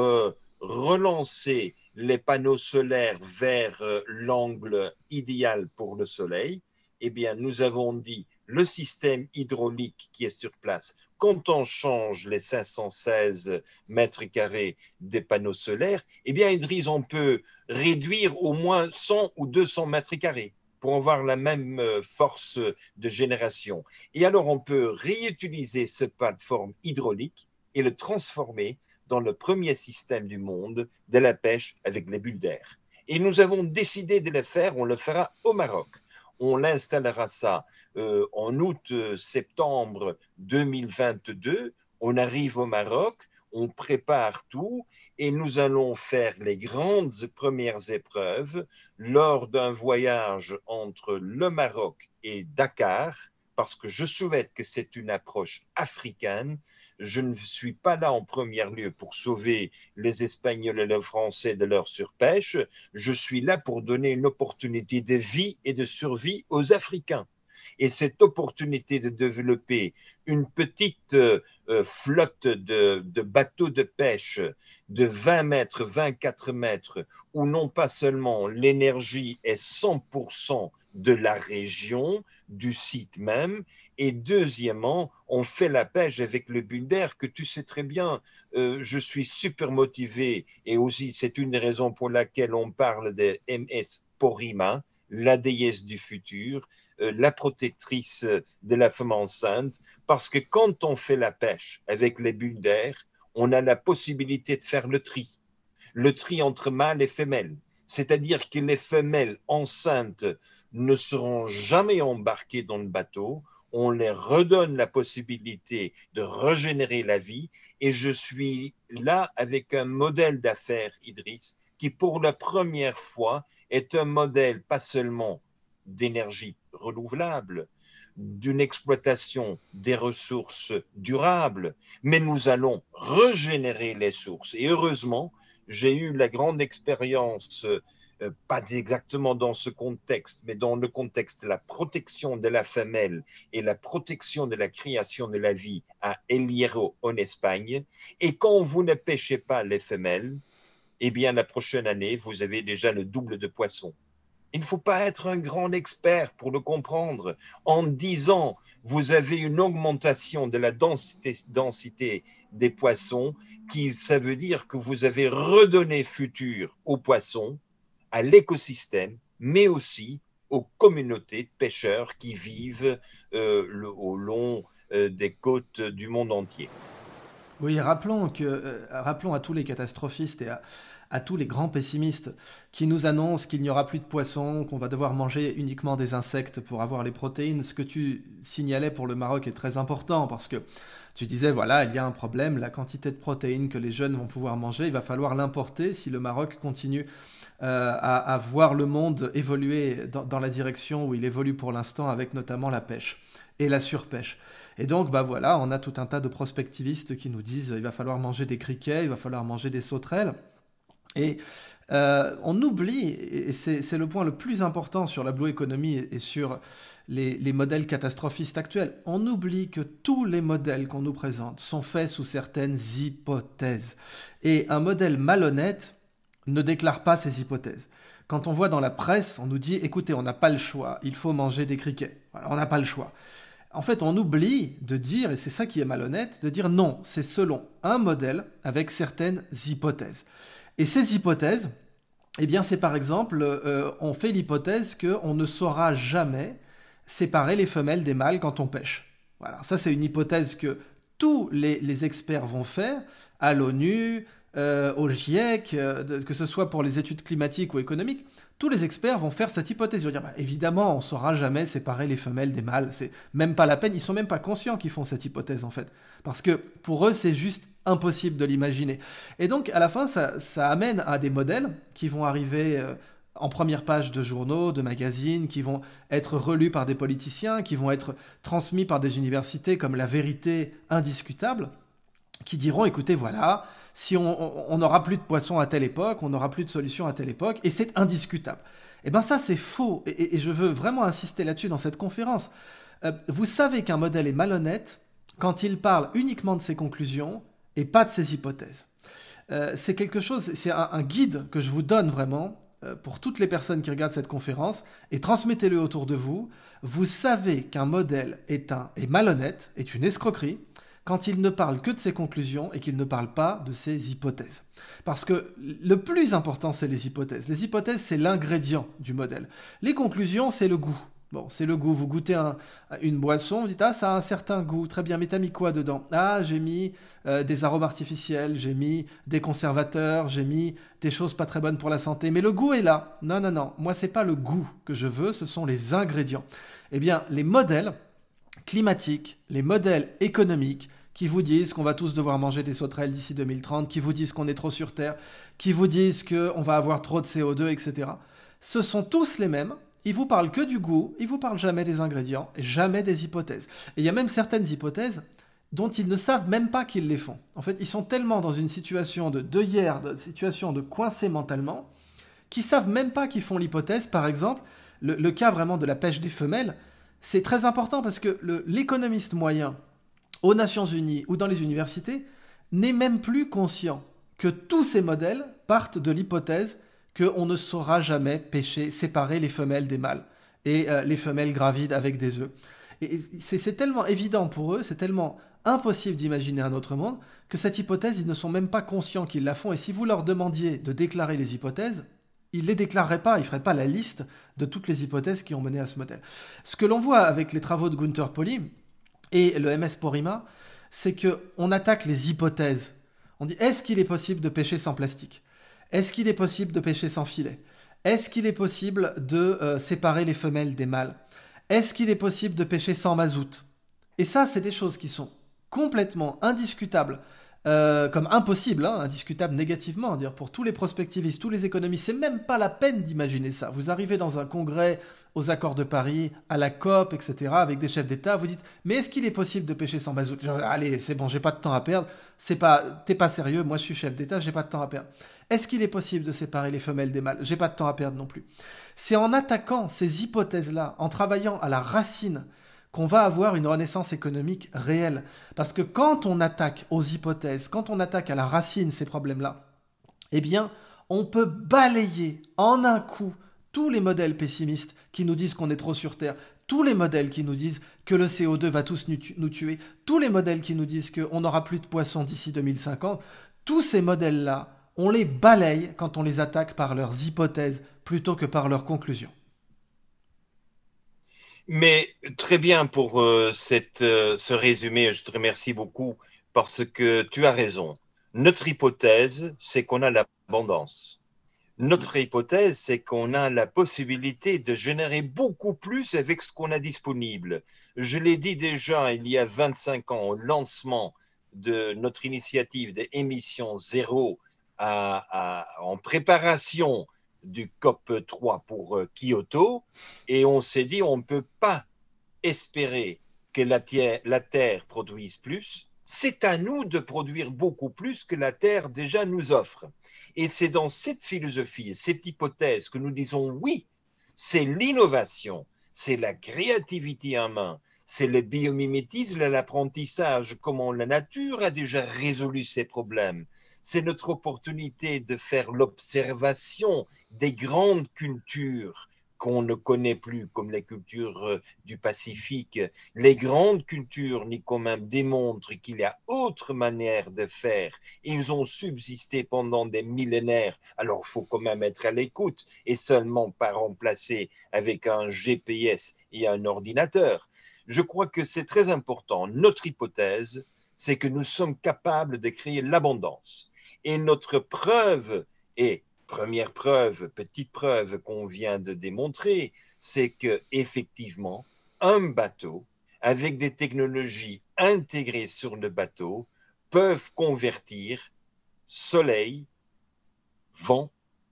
relancer les panneaux solaires vers l'angle idéal pour le soleil, eh bien, nous avons dit le système hydraulique qui est sur place, quand on change les 516 mètres carrés des panneaux solaires, eh bien, Idriss, on peut réduire au moins 100 ou 200 mètres carrés pour avoir la même force de génération. Et alors, on peut réutiliser cette plateforme hydraulique et le transformer dans le premier système du monde de la pêche avec les bulles d'air. Et nous avons décidé de le faire, on le fera au Maroc. On l'installera ça en août-septembre 2022 On arrive au Maroc, on prépare tout et nous allons faire les grandes premières épreuves lors d'un voyage entre le Maroc et Dakar, parce que je souhaite que c'est une approche africaine. Je ne suis pas là en premier lieu pour sauver les Espagnols et les Français de leur surpêche. Je suis là pour donner une opportunité de vie et de survie aux Africains. Et cette opportunité de développer une petite flotte de bateaux de pêche de 20 mètres, 24 mètres, où non pas seulement l'énergie est 100% de la région, du site même, et deuxièmement, on fait la pêche avec le Bulder, que tu sais très bien, je suis super motivé, et aussi c'est une des raisons pour laquelle on parle de MS Porima, la déesse du futur, la protectrice de la femme enceinte, parce que quand on fait la pêche avec les bulles d'air, on a la possibilité de faire le tri entre mâles et femelles. C'est-à-dire que les femelles enceintes ne seront jamais embarquées dans le bateau, on les redonne la possibilité de régénérer la vie, et je suis là avec un modèle d'affaires, Idriss, qui pour la première fois est un modèle pas seulement d'énergie renouvelable, d'une exploitation des ressources durables, mais nous allons régénérer les sources. Et heureusement, j'ai eu la grande expérience, pas exactement dans ce contexte, mais dans le contexte de la protection de la femelle et la protection de la création de la vie à El Hierro en Espagne. Et quand vous ne pêchez pas les femelles, eh bien, la prochaine année, vous avez déjà le double de poissons. Il ne faut pas être un grand expert pour le comprendre. En 10 ans, vous avez une augmentation de la densité des poissons, ça veut dire que vous avez redonné futur aux poissons, à l'écosystème, mais aussi aux communautés de pêcheurs qui vivent au long des côtes du monde entier. Oui, rappelons à tous les catastrophistes et à tous les grands pessimistes qui nous annoncent qu'il n'y aura plus de poissons, qu'on va devoir manger uniquement des insectes pour avoir les protéines. Ce que tu signalais pour le Maroc est très important parce que tu disais, voilà, il y a un problème, la quantité de protéines que les jeunes vont pouvoir manger, il va falloir l'importer si le Maroc continue à voir le monde évoluer dans la direction où il évolue pour l'instant avec notamment la pêche et la surpêche. Et donc, bah voilà, on a tout un tas de prospectivistes qui nous disent il va falloir manger des criquets, il va falloir manger des sauterelles. Et on oublie, et c'est le point le plus important sur la blue economy et sur les modèles catastrophistes actuels, on oublie que tous les modèles qu'on nous présente sont faits sous certaines hypothèses. Et un modèle malhonnête ne déclare pas ces hypothèses. Quand on voit dans la presse, on nous dit écoutez, on n'a pas le choix, il faut manger des criquets. Voilà, on n'a pas le choix. En fait, on oublie de dire, et c'est ça qui est malhonnête, de dire non, c'est selon un modèle avec certaines hypothèses. Et ces hypothèses, eh bien, c'est par exemple, on fait l'hypothèse qu'on ne saura jamais séparer les femelles des mâles quand on pêche. Voilà, ça c'est une hypothèse que tous les experts vont faire à l'ONU, au GIEC, que ce soit pour les études climatiques ou économiques. Tous les experts vont faire cette hypothèse. Ils vont dire, bah, évidemment, on ne saura jamais séparer les femelles des mâles. C'est même pas la peine. Ils sont même pas conscients qu'ils font cette hypothèse, en fait. Parce que pour eux, c'est juste impossible de l'imaginer. Et donc, à la fin, ça amène à des modèles qui vont arriver en première page de journaux, de magazines, qui vont être relus par des politiciens, qui vont être transmis par des universités comme la vérité indiscutable, qui diront, écoutez, voilà, si on n'aura plus de poissons à telle époque, on n'aura plus de solution à telle époque, et c'est indiscutable. Eh bien ça, c'est faux, et je veux vraiment insister là-dessus dans cette conférence. Vous savez qu'un modèle est malhonnête quand il parle uniquement de ses conclusions et pas de ses hypothèses. C'est quelque chose, c'est un guide que je vous donne vraiment pour toutes les personnes qui regardent cette conférence, et transmettez-le autour de vous. Vous savez qu'un modèle est malhonnête, est une escroquerie, quand il ne parle que de ses conclusions et qu'il ne parle pas de ses hypothèses. Parce que le plus important, c'est les hypothèses. Les hypothèses, c'est l'ingrédient du modèle. Les conclusions, c'est le goût. Bon, c'est le goût. Vous goûtez une boisson, vous dites « Ah, ça a un certain goût. Très bien, mais t'as mis quoi dedans ?»« Ah, j'ai mis des arômes artificiels, j'ai mis des conservateurs, j'ai mis des choses pas très bonnes pour la santé. Mais le goût est là. Non, non, non. Moi, c'est pas le goût que je veux, ce sont les ingrédients. » Eh bien, les modèles climatiques, les modèles économiques, qui vous disent qu'on va tous devoir manger des sauterelles d'ici 2030, qui vous disent qu'on est trop sur Terre, qui vous disent qu'on va avoir trop de CO2, etc. Ce sont tous les mêmes. Ils vous parlent que du goût, ils vous parlent jamais des ingrédients, jamais des hypothèses. Et il y a même certaines hypothèses dont ils ne savent même pas qu'ils les font. En fait, ils sont tellement dans une situation de deuillère, de situation de coincé mentalement, qu'ils savent même pas qu'ils font l'hypothèse. Par exemple, le cas vraiment de la pêche des femelles, c'est très important parce que l'économiste moyen aux Nations Unies ou dans les universités n'est même plus conscient que tous ces modèles partent de l'hypothèse qu'on ne saura jamais pêcher, séparer les femelles des mâles et les femelles gravides avec des œufs. Et c'est tellement évident pour eux, c'est tellement impossible d'imaginer un autre monde que cette hypothèse, ils ne sont même pas conscients qu'ils la font. Et si vous leur demandiez de déclarer les hypothèses, ils ne les déclareraient pas, ils ne feraient pas la liste de toutes les hypothèses qui ont mené à ce modèle. Ce que l'on voit avec les travaux de Gunther Pauli et le MS Porima, c'est qu'on attaque les hypothèses. On dit, est-ce qu'il est possible de pêcher sans plastique? Est-ce qu'il est possible de pêcher sans filet? Est-ce qu'il est possible de séparer les femelles des mâles? Est-ce qu'il est possible de pêcher sans mazout? Et ça, c'est des choses qui sont complètement indiscutables, comme impossibles, hein, indiscutables négativement, dire pour tous les prospectivistes, tous les économistes, c'est même pas la peine d'imaginer ça. Vous arrivez dans un congrès, aux accords de Paris, à la COP, etc., avec des chefs d'État, vous dites, mais est-ce qu'il est possible de pêcher sans mazout? Genre, allez, c'est bon, j'ai pas de temps à perdre, t'es pas sérieux, moi je suis chef d'État, j'ai pas de temps à perdre. Est-ce qu'il est possible de séparer les femelles des mâles? J'ai pas de temps à perdre non plus. C'est en attaquant ces hypothèses-là, en travaillant à la racine, qu'on va avoir une renaissance économique réelle. Parce que quand on attaque aux hypothèses, quand on attaque à la racine ces problèmes-là, eh bien, on peut balayer en un coup tous les modèles pessimistes qui nous disent qu'on est trop sur Terre, tous les modèles qui nous disent que le CO2 va tous nous tuer, tous les modèles qui nous disent qu'on n'aura plus de poissons d'ici 2050, tous ces modèles-là, on les balaye quand on les attaque par leurs hypothèses plutôt que par leurs conclusions. Mais très bien pour ce résumé, je te remercie beaucoup parce que tu as raison. Notre hypothèse, c'est qu'on a l'abondance. Notre hypothèse, c'est qu'on a la possibilité de générer beaucoup plus avec ce qu'on a disponible. Je l'ai dit déjà il y a 25 ans au lancement de notre initiative d'émissions zéro en préparation du COP 3 pour Kyoto, et on s'est dit on ne peut pas espérer que la Terre produise plus, c'est à nous de produire beaucoup plus que la Terre déjà nous offre. Et c'est dans cette philosophie, cette hypothèse que nous disons oui, c'est l'innovation, c'est la créativité en main, c'est le biomimétisme, l'apprentissage, comment la nature a déjà résolu ces problèmes. C'est notre opportunité de faire l'observation des grandes cultures qu'on ne connaît plus, comme les cultures du Pacifique. Les grandes cultures, Nicolas, démontrent qu'il y a autre manière de faire. Ils ont subsisté pendant des millénaires. Alors, il faut quand même être à l'écoute et seulement pas remplacer avec un GPS et un ordinateur. Je crois que c'est très important. Notre hypothèse, c'est que nous sommes capables de créer l'abondance. Et notre preuve, et première preuve, petite preuve qu'on vient de démontrer, c'est que effectivement, un bateau avec des technologies intégrées sur le bateau peuvent convertir soleil, vent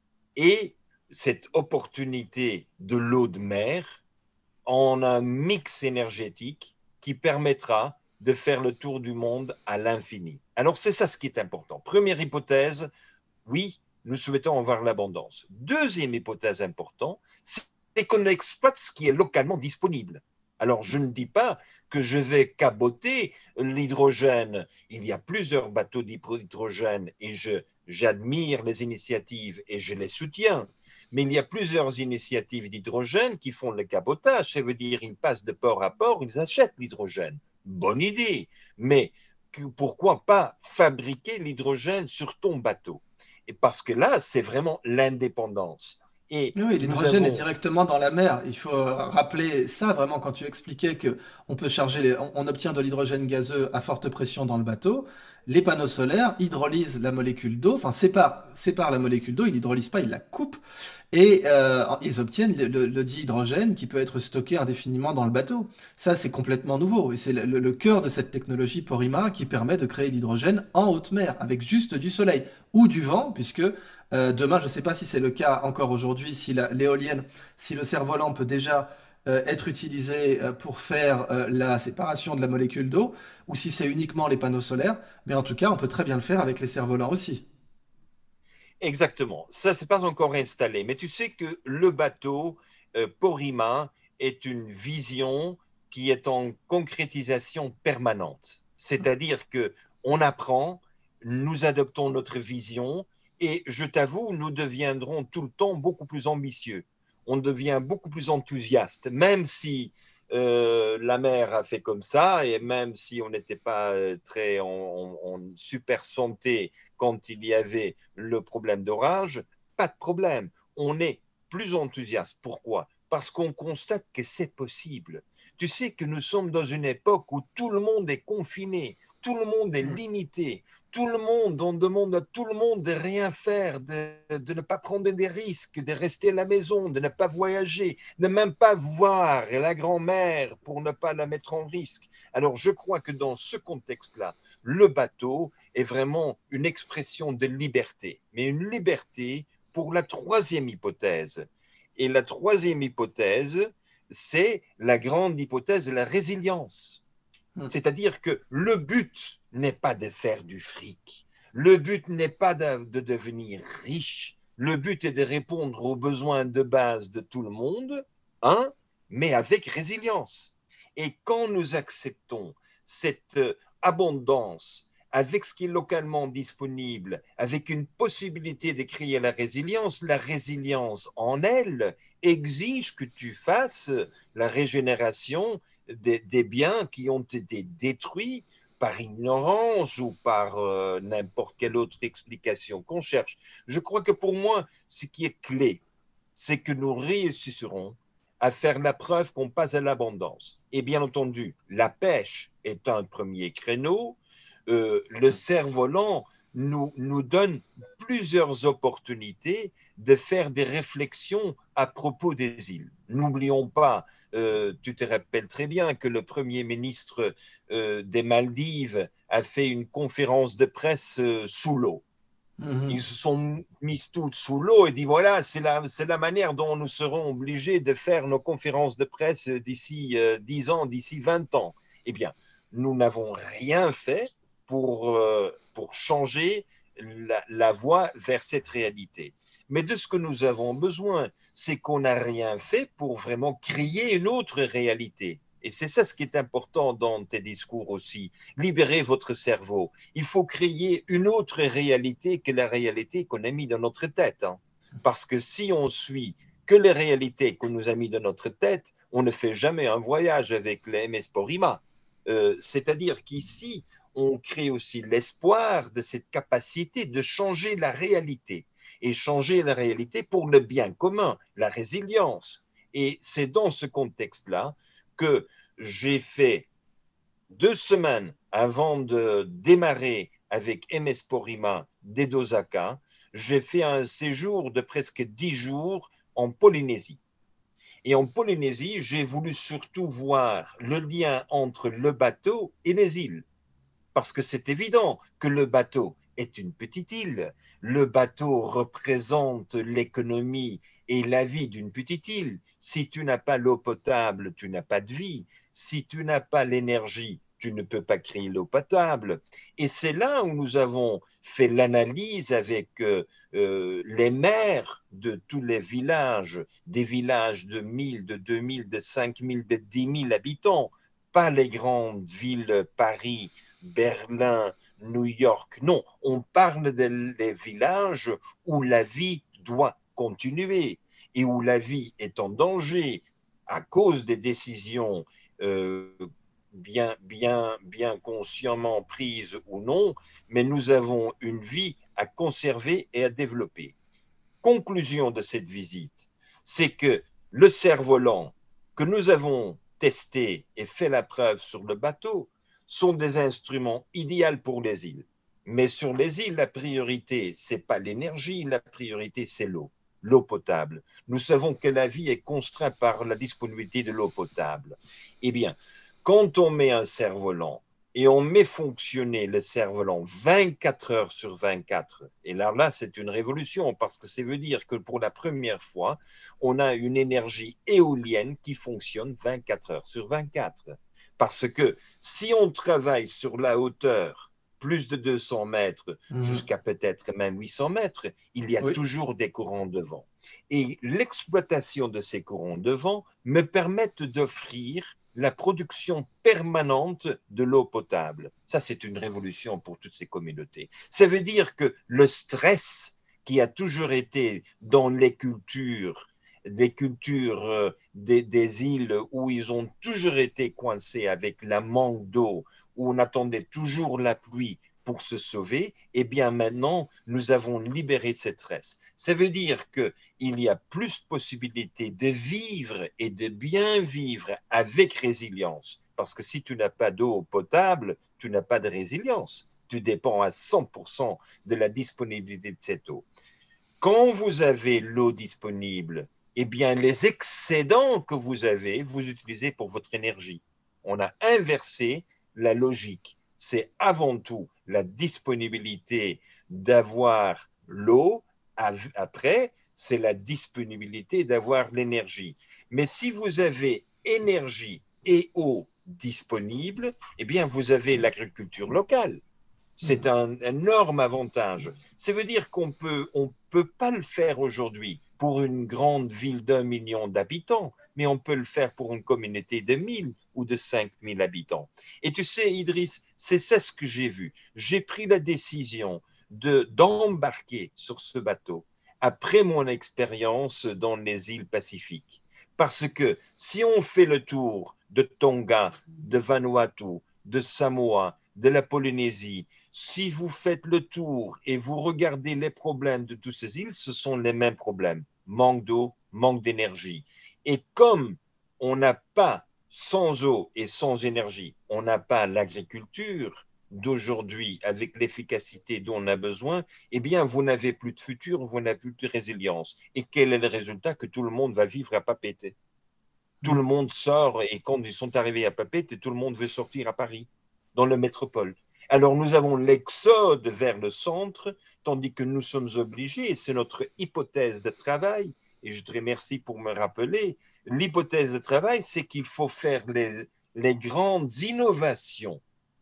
et cette opportunité de l'eau de mer en un mix énergétique qui permettra de faire le tour du monde à l'infini. Alors c'est ça ce qui est important. Première hypothèse, oui, nous souhaitons avoir l'abondance. Deuxième hypothèse importante, c'est qu'on exploite ce qui est localement disponible. Alors, je ne dis pas que je vais caboter l'hydrogène. Il y a plusieurs bateaux d'hydrogène et j'admire les initiatives et je les soutiens. Mais il y a plusieurs initiatives d'hydrogène qui font le cabotage. Ça veut dire qu'ils passent de port à port, ils achètent l'hydrogène. Bonne idée. Mais pourquoi pas fabriquer l'hydrogène sur ton bateau? Et parce que là, c'est vraiment l'indépendance. Et Oui, nous l'hydrogène est avons directement dans la mer. Il faut rappeler ça vraiment quand tu expliquais que on peut charger on obtient de l'hydrogène gazeux à forte pression dans le bateau. Les panneaux solaires hydrolysent la molécule d'eau, enfin séparent la molécule d'eau, ils l'hydrolysent pas, ils la coupent et ils obtiennent le dit hydrogène qui peut être stocké indéfiniment dans le bateau. Ça, c'est complètement nouveau et c'est le cœur de cette technologie Porima qui permet de créer l'hydrogène en haute mer avec juste du soleil ou du vent, puisque demain, je ne sais pas si c'est le cas encore aujourd'hui, si l'éolienne, si le cerf-volant peut déjà être utilisé pour faire la séparation de la molécule d'eau, ou si c'est uniquement les panneaux solaires, mais en tout cas, on peut très bien le faire avec les cerfs-volants aussi. exactement, ça, c'est pas encore installé, mais tu sais que le bateau Porima est une vision qui est en concrétisation permanente. C'est-à-dire que on apprend, nous adoptons notre vision et je t'avoue, nous deviendrons tout le temps beaucoup plus ambitieux. On devient beaucoup plus enthousiaste, même si la mer a fait comme ça et même si on n'était pas très en super santé quand il y avait le problème d'orage, pas de problème. On est plus enthousiaste. Pourquoi? Parce qu'on constate que c'est possible. Tu sais que nous sommes dans une époque où tout le monde est confiné, tout le monde est Hmm. limité, tout le monde, on demande à tout le monde de rien faire, de ne pas prendre des risques, de rester à la maison, de ne pas voyager, de même pas voir la grand-mère pour ne pas la mettre en risque. Alors je crois que dans ce contexte-là, le bateau est vraiment une expression de liberté, mais une liberté pour la troisième hypothèse. Et la troisième hypothèse, c'est la grande hypothèse de la résilience. Hmm. C'est-à-dire que le but n'est pas de faire du fric, le but n'est pas de devenir riche, le but est de répondre aux besoins de base de tout le monde, hein, mais avec résilience. Et quand nous acceptons cette abondance avec ce qui est localement disponible, avec une possibilité de créer la résilience en elle exige que tu fasses la régénération des biens qui ont été détruits par ignorance ou par n'importe quelle autre explication qu'on cherche. Je crois que pour moi, ce qui est clé, c'est que nous réussirons à faire la preuve qu'on passe à l'abondance. Et bien entendu, la pêche est un premier créneau. Le cerf-volant nous donne plusieurs opportunités de faire des réflexions à propos des îles. N'oublions pas, tu te rappelles très bien que le Premier ministre des Maldives a fait une conférence de presse sous l'eau. Ils Mhm. se sont mis tous sous l'eau et dit voilà, c'est la manière dont nous serons obligés de faire nos conférences de presse d'ici 10 ans, d'ici 20 ans. Eh bien, nous n'avons rien fait pour changer la voie vers cette réalité. Mais de ce que nous avons besoin, c'est qu'on n'a rien fait pour vraiment créer une autre réalité. Et c'est ça ce qui est important dans tes discours aussi. Libérez votre cerveau. Il faut créer une autre réalité que la réalité qu'on a mis dans notre tête, hein. Parce que si on suit que les réalités qu'on nous a mis dans notre tête, on ne fait jamais un voyage avec les MS Porima. C'est-à-dire qu'ici, on crée aussi l'espoir de cette capacité de changer la réalité et changer la réalité pour le bien commun, la résilience. Et c'est dans ce contexte-là que j'ai fait 2 semaines avant de démarrer avec MS Porima d'Osaka, j'ai fait un séjour de presque 10 jours en Polynésie. Et en Polynésie, j'ai voulu surtout voir le lien entre le bateau et les îles. Parce que c'est évident que le bateau est une petite île. Le bateau représente l'économie et la vie d'une petite île. Si tu n'as pas l'eau potable, tu n'as pas de vie. Si tu n'as pas l'énergie, tu ne peux pas créer l'eau potable. Et c'est là où nous avons fait l'analyse avec les maires de tous les villages, des villages de 1000, de 2000, de 5000, de 10 000 habitants, pas les grandes villes, Paris, Berlin, New York. Non, on parle des villages où la vie doit continuer et où la vie est en danger à cause des décisions euh, bien consciemment prises ou non, mais nous avons une vie à conserver et à développer. conclusion de cette visite, c'est que le cerf-volant que nous avons testé et fait la preuve sur le bateau sont des instruments idéaux pour les îles. Mais sur les îles, la priorité, c'est pas l'énergie, la priorité, c'est l'eau potable. Nous savons que la vie est contrainte par la disponibilité de l'eau potable. Eh bien, quand on met un cerf-volant et on met fonctionner le cerf-volant 24 heures sur 24, et là, c'est une révolution parce que ça veut dire que pour la première fois, on a une énergie éolienne qui fonctionne 24 heures sur 24. Parce que si on travaille sur la hauteur, plus de 200 mètres jusqu'à peut-être même 800 mètres, il y a toujours des courants de vent. Et l'exploitation de ces courants de vent me permettent d'offrir la production permanente de l'eau potable. Ça, c'est une révolution pour toutes ces communautés. Ça veut dire que le stress qui a toujours été dans les cultures, des îles où ils ont toujours été coincés avec la manque d'eau, où on attendait toujours la pluie pour se sauver, eh bien maintenant, nous avons libéré cette stress. Ça veut dire qu'il y a plus de possibilités de vivre et de bien vivre avec résilience. Parce que si tu n'as pas d'eau potable, tu n'as pas de résilience. Tu dépends à 100% de la disponibilité de cette eau. Quand vous avez l'eau disponible, eh bien les excédents que vous avez, vous utilisez pour votre énergie. On a inversé la logique. C'est avant tout la disponibilité d'avoir l'eau. Après, c'est la disponibilité d'avoir l'énergie. Mais si vous avez énergie et eau disponibles, eh bien, vous avez l'agriculture locale. C'est un énorme avantage. Ça veut dire qu'on peut pas le faire aujourd'hui pour une grande ville d'1 million d'habitants, mais on peut le faire pour une communauté de 1000 ou de 5000 habitants. Et tu sais, Idriss, c'est ça ce que j'ai vu. J'ai pris la décision d'embarquer sur ce bateau après mon expérience dans les îles Pacifiques. Parce que si on fait le tour de Tonga, de Vanuatu, de Samoa, de la Polynésie, si vous faites le tour et vous regardez les problèmes de toutes ces îles, ce sont les mêmes problèmes. Manque d'eau, manque d'énergie. Et comme on n'a pas, sans eau et sans énergie, on n'a pas l'agriculture d'aujourd'hui avec l'efficacité dont on a besoin, eh bien, vous n'avez plus de futur, vous n'avez plus de résilience. Et quel est le résultat? Que tout le monde va vivre à Papeete. Tout le monde sort et quand ils sont arrivés à Papeete, tout le monde veut sortir à Paris, dans la métropole. Alors nous avons l'exode vers le centre, tandis que nous sommes obligés, et c'est notre hypothèse de travail, et je te remercie pour me rappeler, l'hypothèse de travail, c'est qu'il faut faire les grandes innovations,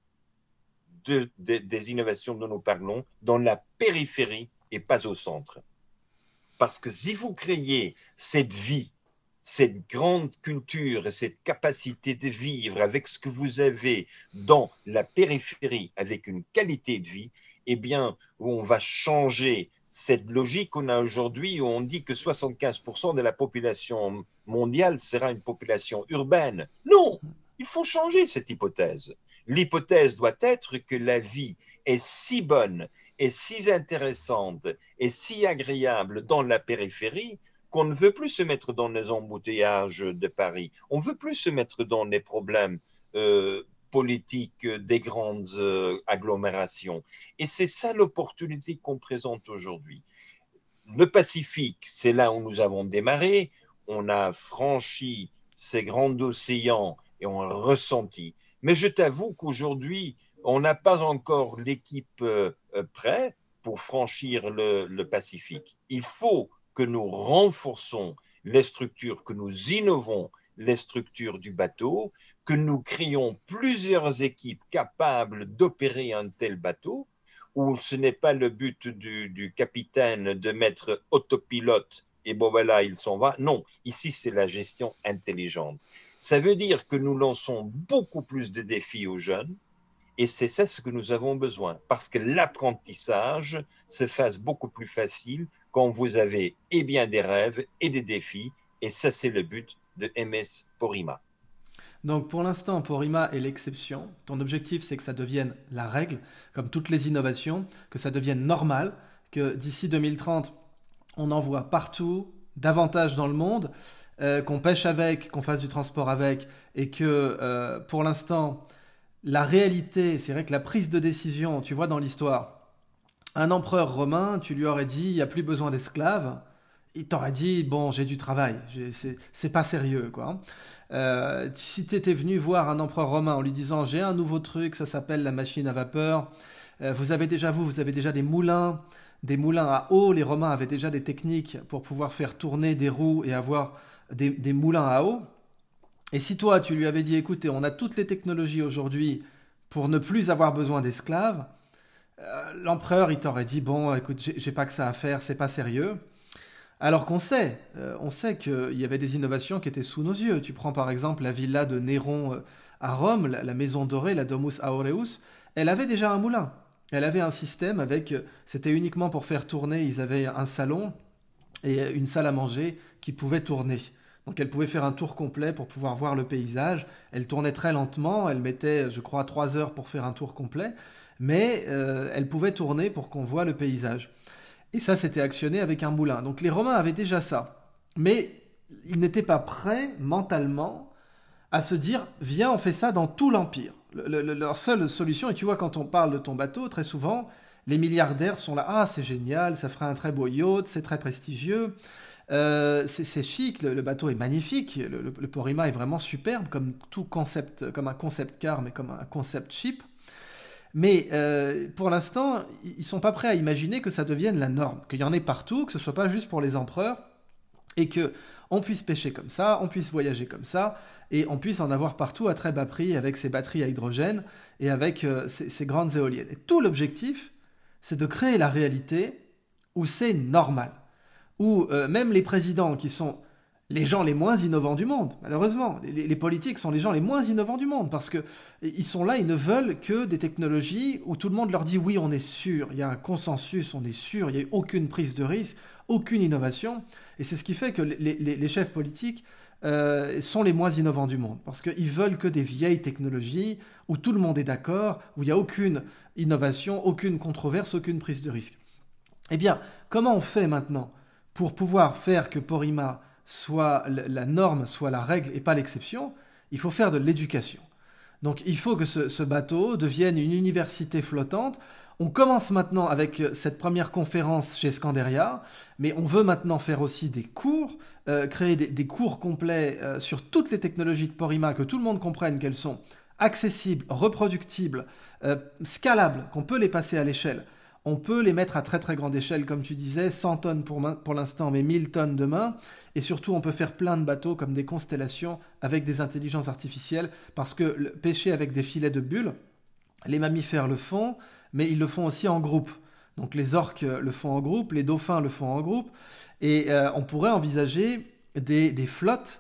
des innovations dont nous parlons, dans la périphérie et pas au centre. Parce que si vous créez cette vie, cette grande culture et cette capacité de vivre avec ce que vous avez dans la périphérie, avec une qualité de vie, eh bien, on va changer cette logique qu'on a aujourd'hui où on dit que 75% de la population mondiale sera une population urbaine. Non, il faut changer cette hypothèse. L'hypothèse doit être que la vie est si bonne, est si intéressante, est si agréable dans la périphérie qu'on ne veut plus se mettre dans les embouteillages de Paris. On ne veut plus se mettre dans les problèmes politiques des grandes agglomérations. Et c'est ça l'opportunité qu'on présente aujourd'hui. Le Pacifique, c'est là où nous avons démarré. On a franchi ces grands océans et on a ressenti. Mais je t'avoue qu'aujourd'hui, on n'a pas encore l'équipe prête pour franchir le Pacifique. Il faut que nous renforçons les structures, que nous innovons les structures du bateau, que nous créons plusieurs équipes capables d'opérer un tel bateau, où ce n'est pas le but du capitaine de mettre autopilote et bon voilà, il s'en va. Non, ici c'est la gestion intelligente. Ça veut dire que nous lançons beaucoup plus de défis aux jeunes, et c'est ça ce que nous avons besoin, parce que l'apprentissage se fasse beaucoup plus facile quand vous avez et bien des rêves et des défis, et ça c'est le but de MS Porima. Donc pour l'instant, Porima est l'exception. Ton objectif, c'est que ça devienne la règle, comme toutes les innovations, que ça devienne normal, que d'ici 2030, on en voit partout, davantage dans le monde, qu'on pêche avec, qu'on fasse du transport avec, et que pour l'instant, la réalité, c'est vrai que la prise de décision, tu vois dans l'histoire, un empereur romain, tu lui aurais dit, il n'y a plus besoin d'esclaves, il t'aurait dit, bon, j'ai du travail, c'est pas sérieux, quoi. Si tu étais venu voir un empereur romain en lui disant, j'ai un nouveau truc, ça s'appelle la machine à vapeur, vous avez déjà des moulins à eau, les Romains avaient déjà des techniques pour pouvoir faire tourner des roues et avoir des moulins à eau. Et si toi, tu lui avais dit, écoutez, on a toutes les technologies aujourd'hui pour ne plus avoir besoin d'esclaves, l'empereur, il t'aurait dit, bon, écoute, j'ai pas que ça à faire, c'est pas sérieux. Alors on sait qu'il y avait des innovations qui étaient sous nos yeux. Tu prends par exemple la villa de Néron à Rome, la maison dorée, la Domus Aureus, elle avait déjà un moulin. Elle avait un système c'était uniquement pour faire tourner, ils avaient un salon et une salle à manger qui pouvait tourner. Donc elle pouvait faire un tour complet pour pouvoir voir le paysage. Elle tournait très lentement, elle mettait, je crois, 3 heures pour faire un tour complet, mais elle pouvait tourner pour qu'on voit le paysage. Et ça, c'était actionné avec un moulin. Donc les Romains avaient déjà ça. Mais ils n'étaient pas prêts mentalement à se dire, viens, on fait ça dans tout l'Empire. Leur seule solution, et tu vois, quand on parle de ton bateau, très souvent, les milliardaires sont là, ah, c'est génial, ça ferait un très beau yacht, c'est très prestigieux, c'est chic, le bateau est magnifique, le Porima est vraiment superbe, comme tout concept, comme un concept car, mais comme un concept ship. Mais pour l'instant, ils ne sont pas prêts à imaginer que ça devienne la norme, qu'il y en ait partout, que ce ne soit pas juste pour les empereurs, et qu'on puisse pêcher comme ça, on puisse voyager comme ça, et on puisse en avoir partout à très bas prix avec ces batteries à hydrogène et avec ces grandes éoliennes. Et tout l'objectif, c'est de créer la réalité où c'est normal, où même les présidents qui sont les gens les moins innovants du monde, malheureusement, les politiques sont les gens les moins innovants du monde, parce qu'ils sont là, ils ne veulent que des technologies où tout le monde leur dit oui, on est sûr, il y a un consensus, on est sûr, il n'y a aucune prise de risque, aucune innovation, et c'est ce qui fait que les chefs politiques sont les moins innovants du monde, parce qu'ils veulent que des vieilles technologies où tout le monde est d'accord, où il n'y a aucune innovation, aucune controverse, aucune prise de risque. Eh bien, comment on fait maintenant pour pouvoir faire que Porima soit la norme, soit la règle et pas l'exception? Il faut faire de l'éducation. Donc il faut que ce bateau devienne une université flottante. On commence maintenant avec cette première conférence chez Scanderia, mais on veut maintenant faire aussi des cours, créer des cours complets sur toutes les technologies de Porima, que tout le monde comprenne qu'elles sont accessibles, reproductibles, scalables, qu'on peut les passer à l'échelle. On peut les mettre à très très grande échelle, comme tu disais, 100 tonnes pour l'instant, mais 1000 tonnes demain. Et surtout, on peut faire plein de bateaux comme des constellations avec des intelligences artificielles, parce que pêcher avec des filets de bulles, les mammifères le font, mais ils le font aussi en groupe. Donc les orques le font en groupe, les dauphins le font en groupe, et on pourrait envisager des flottes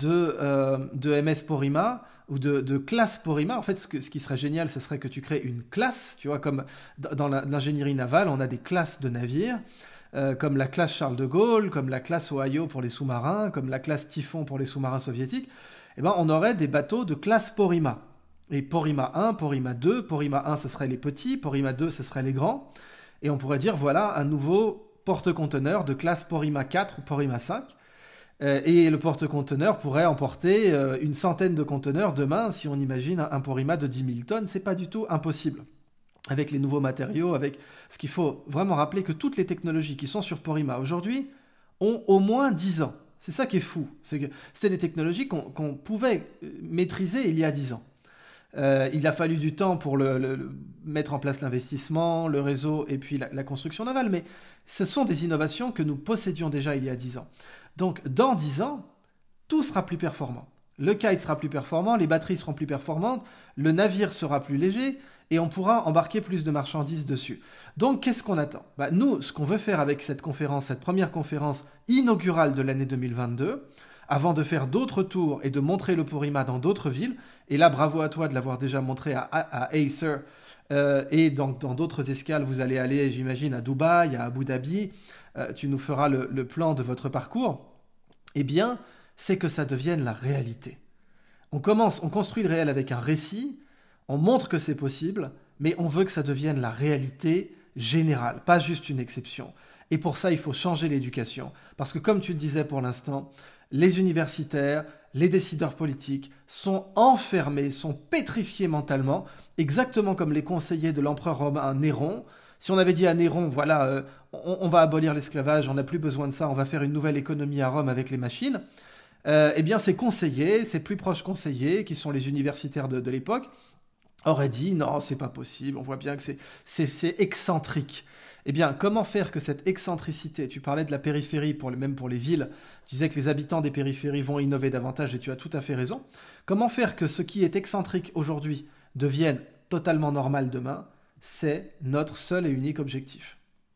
de MS Porima ou de classe Porima. En fait, ce qui serait génial, ce serait que tu crées une classe, tu vois, comme dans l'ingénierie navale, on a des classes de navires, comme la classe Charles de Gaulle, comme la classe Ohio pour les sous-marins, comme la classe Typhon pour les sous-marins soviétiques. Eh ben, on aurait des bateaux de classe Porima. Et Porima 1, Porima 2, Porima 1, ce serait les petits, Porima 2, ce serait les grands. Et on pourrait dire, voilà, un nouveau porte-conteneur de classe Porima 4 ou Porima 5. Et le porte-conteneur pourrait emporter une centaine de conteneurs demain, si on imagine un Porima de 10 000 tonnes. C'est pas du tout impossible. Avec les nouveaux matériaux, avec ce qu'il faut vraiment rappeler, que toutes les technologies qui sont sur Porima aujourd'hui ont au moins 10 ans. C'est ça qui est fou. C'est des technologies qu'on pouvait maîtriser il y a 10 ans. Il a fallu du temps pour mettre en place l'investissement, le réseau et puis la construction navale, mais ce sont des innovations que nous possédions déjà il y a 10 ans. Donc dans 10 ans, tout sera plus performant. Le kite sera plus performant, les batteries seront plus performantes, le navire sera plus léger et on pourra embarquer plus de marchandises dessus. Donc qu'est-ce qu'on attend ? Nous, ce qu'on veut faire avec cette conférence, cette première conférence inaugurale de l'année 2022, avant de faire d'autres tours et de montrer le Porima dans d'autres villes, et là bravo à toi de l'avoir déjà montré à Acer, et donc dans d'autres escales, vous allez aller, j'imagine, à Dubaï, à Abu Dhabi, tu nous feras le plan de votre parcours, eh bien, c'est que ça devienne la réalité. On construit le réel avec un récit, on montre que c'est possible, mais on veut que ça devienne la réalité générale, pas juste une exception. Et pour ça, il faut changer l'éducation. Parce que comme tu le disais pour l'instant, les universitaires, les décideurs politiques sont enfermés, sont pétrifiés mentalement, exactement comme les conseillers de l'empereur romain Néron. Si on avait dit à Néron, voilà, on va abolir l'esclavage, on n'a plus besoin de ça, on va faire une nouvelle économie à Rome avec les machines, eh bien ses conseillers, ses plus proches conseillers, qui sont les universitaires de l'époque, auraient dit non, c'est pas possible, on voit bien que c'est excentrique. Eh bien, comment faire que cette excentricité, tu parlais de la périphérie, même pour les villes, tu disais que les habitants des périphéries vont innover davantage et tu as tout à fait raison. Comment faire que ce qui est excentrique aujourd'hui devienne totalement normal demain? C'est notre seul et unique objectif.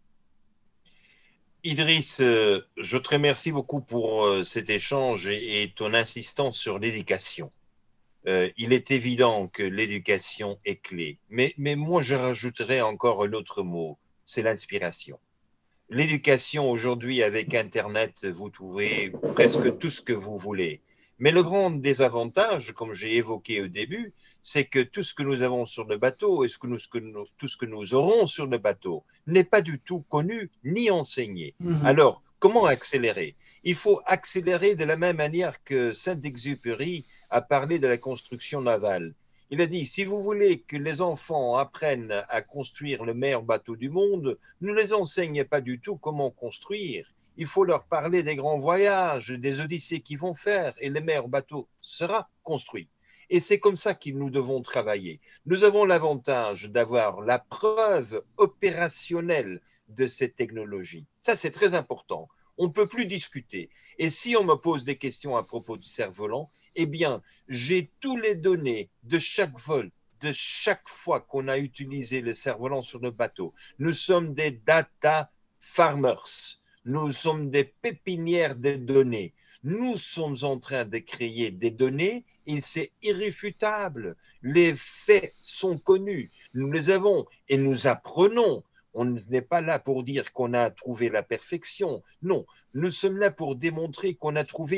Idriss, je te remercie beaucoup pour cet échange et ton insistance sur l'éducation. Il est évident que l'éducation est clé, mais moi je rajouterais encore un autre mot, c'est l'inspiration. L'éducation aujourd'hui avec Internet, vous trouvez presque tout ce que vous voulez. Mais le grand désavantage, comme j'ai évoqué au début, c'est que tout ce que nous avons sur le bateau et tout ce que nous aurons sur le bateau n'est pas du tout connu ni enseigné. Mhm. Alors, comment accélérer? Il faut accélérer de la même manière que Saint-Exupéry a parlé de la construction navale. Il a dit, si vous voulez que les enfants apprennent à construire le meilleur bateau du monde, ne les enseignez pas du tout comment construire. Il faut leur parler des grands voyages, des odyssées qu'ils vont faire, et le meilleur bateau sera construit. Et c'est comme ça que nous devons travailler. Nous avons l'avantage d'avoir la preuve opérationnelle de cette technologie. Ça, c'est très important. On ne peut plus discuter. Et si on me pose des questions à propos du cerf-volant, eh bien, j'ai tous les données de chaque vol, de chaque fois qu'on a utilisé le cerf-volant sur le bateau. Nous sommes des data farmers. Nous sommes des pépinières de données. Nous sommes en train de créer des données et c'est irréfutable. Les faits sont connus. Nous les avons et nous apprenons. On n'est pas là pour dire qu'on a trouvé la perfection. Non, nous sommes là pour démontrer qu'on a trouvé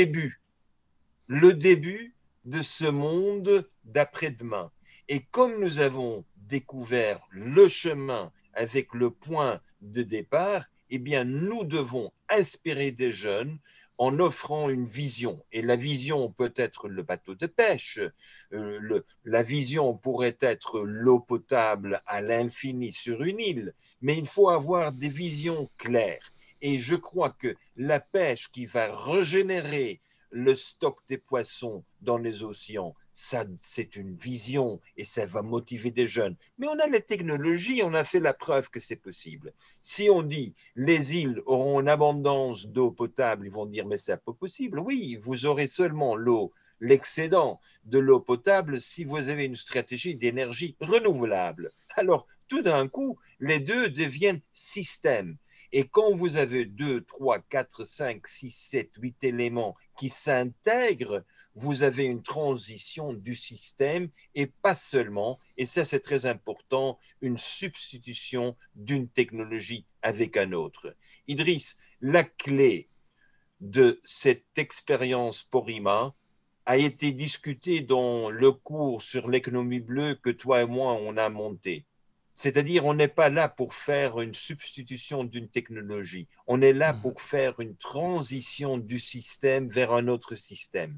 le début de ce monde d'après-demain. Et comme nous avons découvert le chemin avec le point de départ, eh bien, nous devons inspirer des jeunes en offrant une vision. Et la vision peut être le bateau de pêche, la vision pourrait être l'eau potable à l'infini sur une île, mais il faut avoir des visions claires. Et je crois que la pêche qui va régénérer le stock des poissons dans les océans, ça, c'est une vision et ça va motiver des jeunes. Mais on a les technologies, on a fait la preuve que c'est possible. Si on dit les îles auront une abondance d'eau potable, ils vont dire mais c'est pas possible. Oui, vous aurez seulement l'eau, l'excédent de l'eau potable si vous avez une stratégie d'énergie renouvelable. Alors, tout d'un coup, les deux deviennent systèmes. Et quand vous avez 2, 3, 4, 5, 6, 7, 8 éléments qui s'intègrent, vous avez une transition du système et pas seulement, et ça c'est très important, une substitution d'une technologie avec un autre. Idriss, la clé de cette expérience Porima a été discutée dans le cours sur l'économie bleue que toi et moi on a monté. C'est-à-dire, on n'est pas là pour faire une substitution d'une technologie. On est là pour faire une transition du système vers un autre système.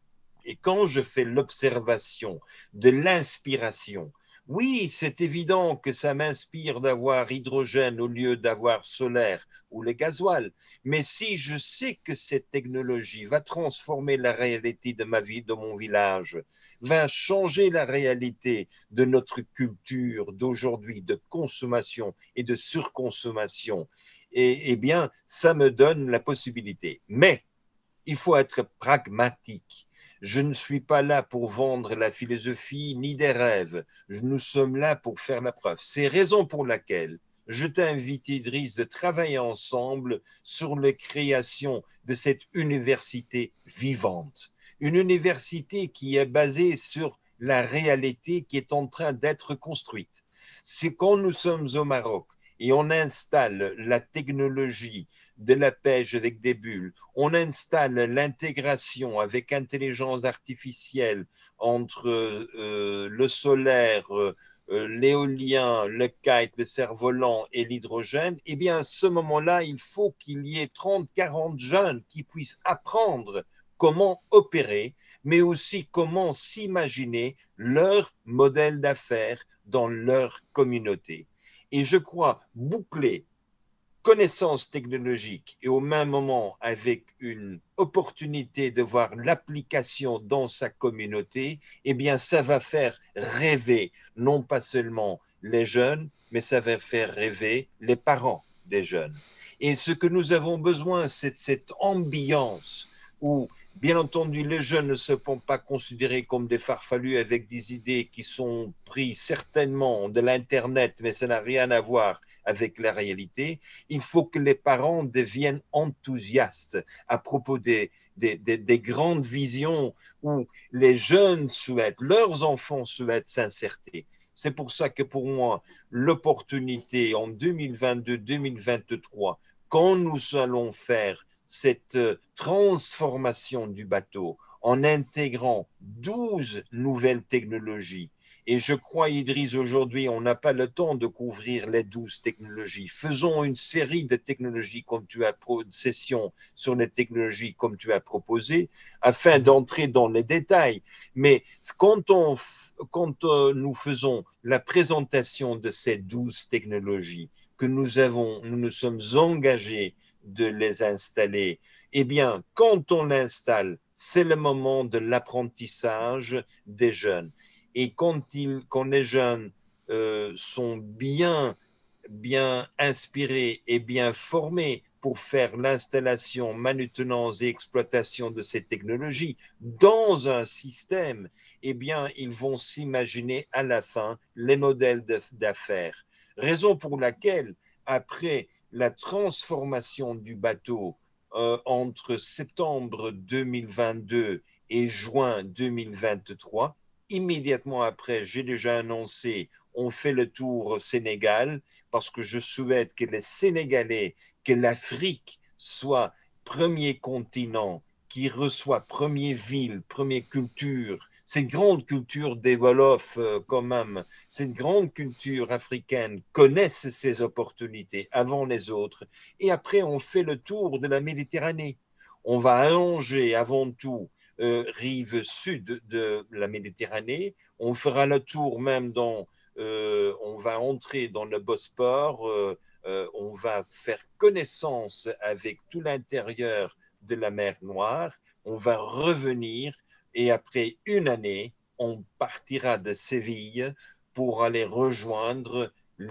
Et quand je fais l'observation de l'inspiration, oui, c'est évident que ça m'inspire d'avoir hydrogène au lieu d'avoir solaire ou le gasoil. Mais si je sais que cette technologie va transformer la réalité de ma vie, de mon village, va changer la réalité de notre culture d'aujourd'hui, de consommation et de surconsommation, eh bien, ça me donne la possibilité. Mais il faut être pragmatique. Je ne suis pas là pour vendre la philosophie ni des rêves. Nous sommes là pour faire la preuve. C'est raison pour laquelle je t'invite, Idriss, de travailler ensemble sur la création de cette université vivante. Une université qui est basée sur la réalité qui est en train d'être construite. C'est quand nous sommes au Maroc et on installe la technologie de la pêche avec des bulles, on installe l'intégration avec intelligence artificielle entre le solaire, l'éolien, le kite, le cerf-volant et l'hydrogène, eh bien, à ce moment-là, il faut qu'il y ait 30, 40 jeunes qui puissent apprendre comment opérer, mais aussi comment s'imaginer leur modèle d'affaires dans leur communauté. Et je crois boucler connaissance technologique et au même moment avec une opportunité de voir l'application dans sa communauté, eh bien, ça va faire rêver non pas seulement les jeunes, mais ça va faire rêver les parents des jeunes. Et ce que nous avons besoin, c'est cette ambiance où, bien entendu, les jeunes ne se font pas considérer comme des farfelus avec des idées qui sont prises certainement de l'Internet, mais ça n'a rien à voir avec la réalité. Il faut que les parents deviennent enthousiastes à propos des grandes visions où les jeunes souhaitent, leurs enfants souhaitent s'insérer. C'est pour ça que pour moi, l'opportunité en 2022-2023, quand nous allons faire cette transformation du bateau en intégrant 12 nouvelles technologies, et je crois, Idriss, aujourd'hui, on n'a pas le temps de couvrir les 12 technologies. Faisons une série de technologies comme tu as session sur les technologies comme tu as proposé, afin d'entrer dans les détails. Mais quand nous faisons la présentation de ces 12 technologies, que nous nous sommes engagés de les installer, eh bien, quand on l'installe, c'est le moment de l'apprentissage des jeunes. Et quand les jeunes sont bien inspirés et bien formés pour faire l'installation, maintenance et exploitation de ces technologies dans un système, eh bien, ils vont s'imaginer à la fin les modèles d'affaires. Raison pour laquelle, après la transformation du bateau entre septembre 2022 et juin 2023, immédiatement après, j'ai déjà annoncé, on fait le tour au Sénégal parce que je souhaite que les Sénégalais, que l'Afrique soit premier continent qui reçoit première ville, première culture. Cette grande culture des Wolofs, quand même, cette grande culture africaine connaissent ces opportunités avant les autres. Et après, on fait le tour de la Méditerranée. On va allonger avant tout rive sud de la Méditerranée. On fera le tour même on va entrer dans le Bosphore, on va faire connaissance avec tout l'intérieur de la mer Noire, on va revenir et après une année, on partira de Séville pour aller rejoindre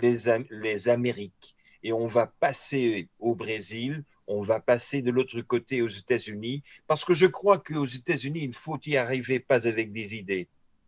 les Amériques. Et on va passer au Brésil, on va passer de l'autre côté aux États-Unis, parce que je crois qu'aux États-Unis, il faut y arriver pas avec des idées.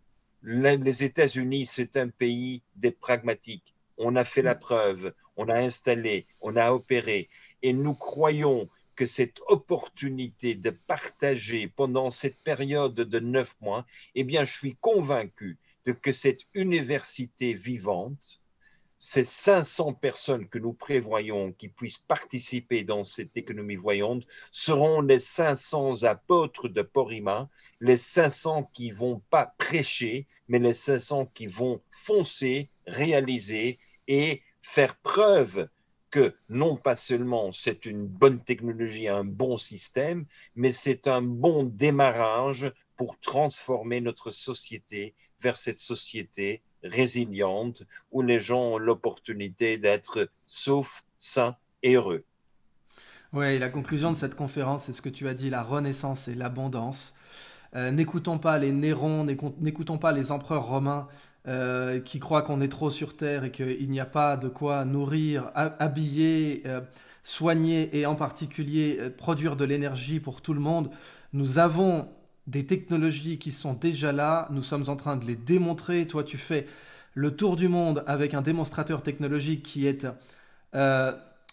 Les États-Unis, c'est un pays des pragmatiques. On a fait la preuve, on a installé, on a opéré, et nous croyons que cette opportunité de partager pendant cette période de 9 mois, eh bien, je suis convaincu que cette université vivante, ces 500 personnes que nous prévoyons qui puissent participer dans cette économie voyante seront les 500 apôtres de Porima, les 500 qui ne vont pas prêcher, mais les 500 qui vont foncer, réaliser et faire preuve que non pas seulement c'est une bonne technologie, un bon système, mais c'est un bon démarrage pour transformer notre société vers cette société résiliente où les gens ont l'opportunité d'être saufs, sains et heureux. Ouais, la conclusion de cette conférence, c'est ce que tu as dit, la renaissance et l'abondance. N'écoutons pas les Nérons, n'écoutons pas les empereurs romains qui croient qu'on est trop sur Terre et qu'il n'y a pas de quoi nourrir, habiller, soigner et en particulier produire de l'énergie pour tout le monde. Nous avons des technologies qui sont déjà là, nous sommes en train de les démontrer. Toi, tu fais le tour du monde avec un démonstrateur technologique qui est euh,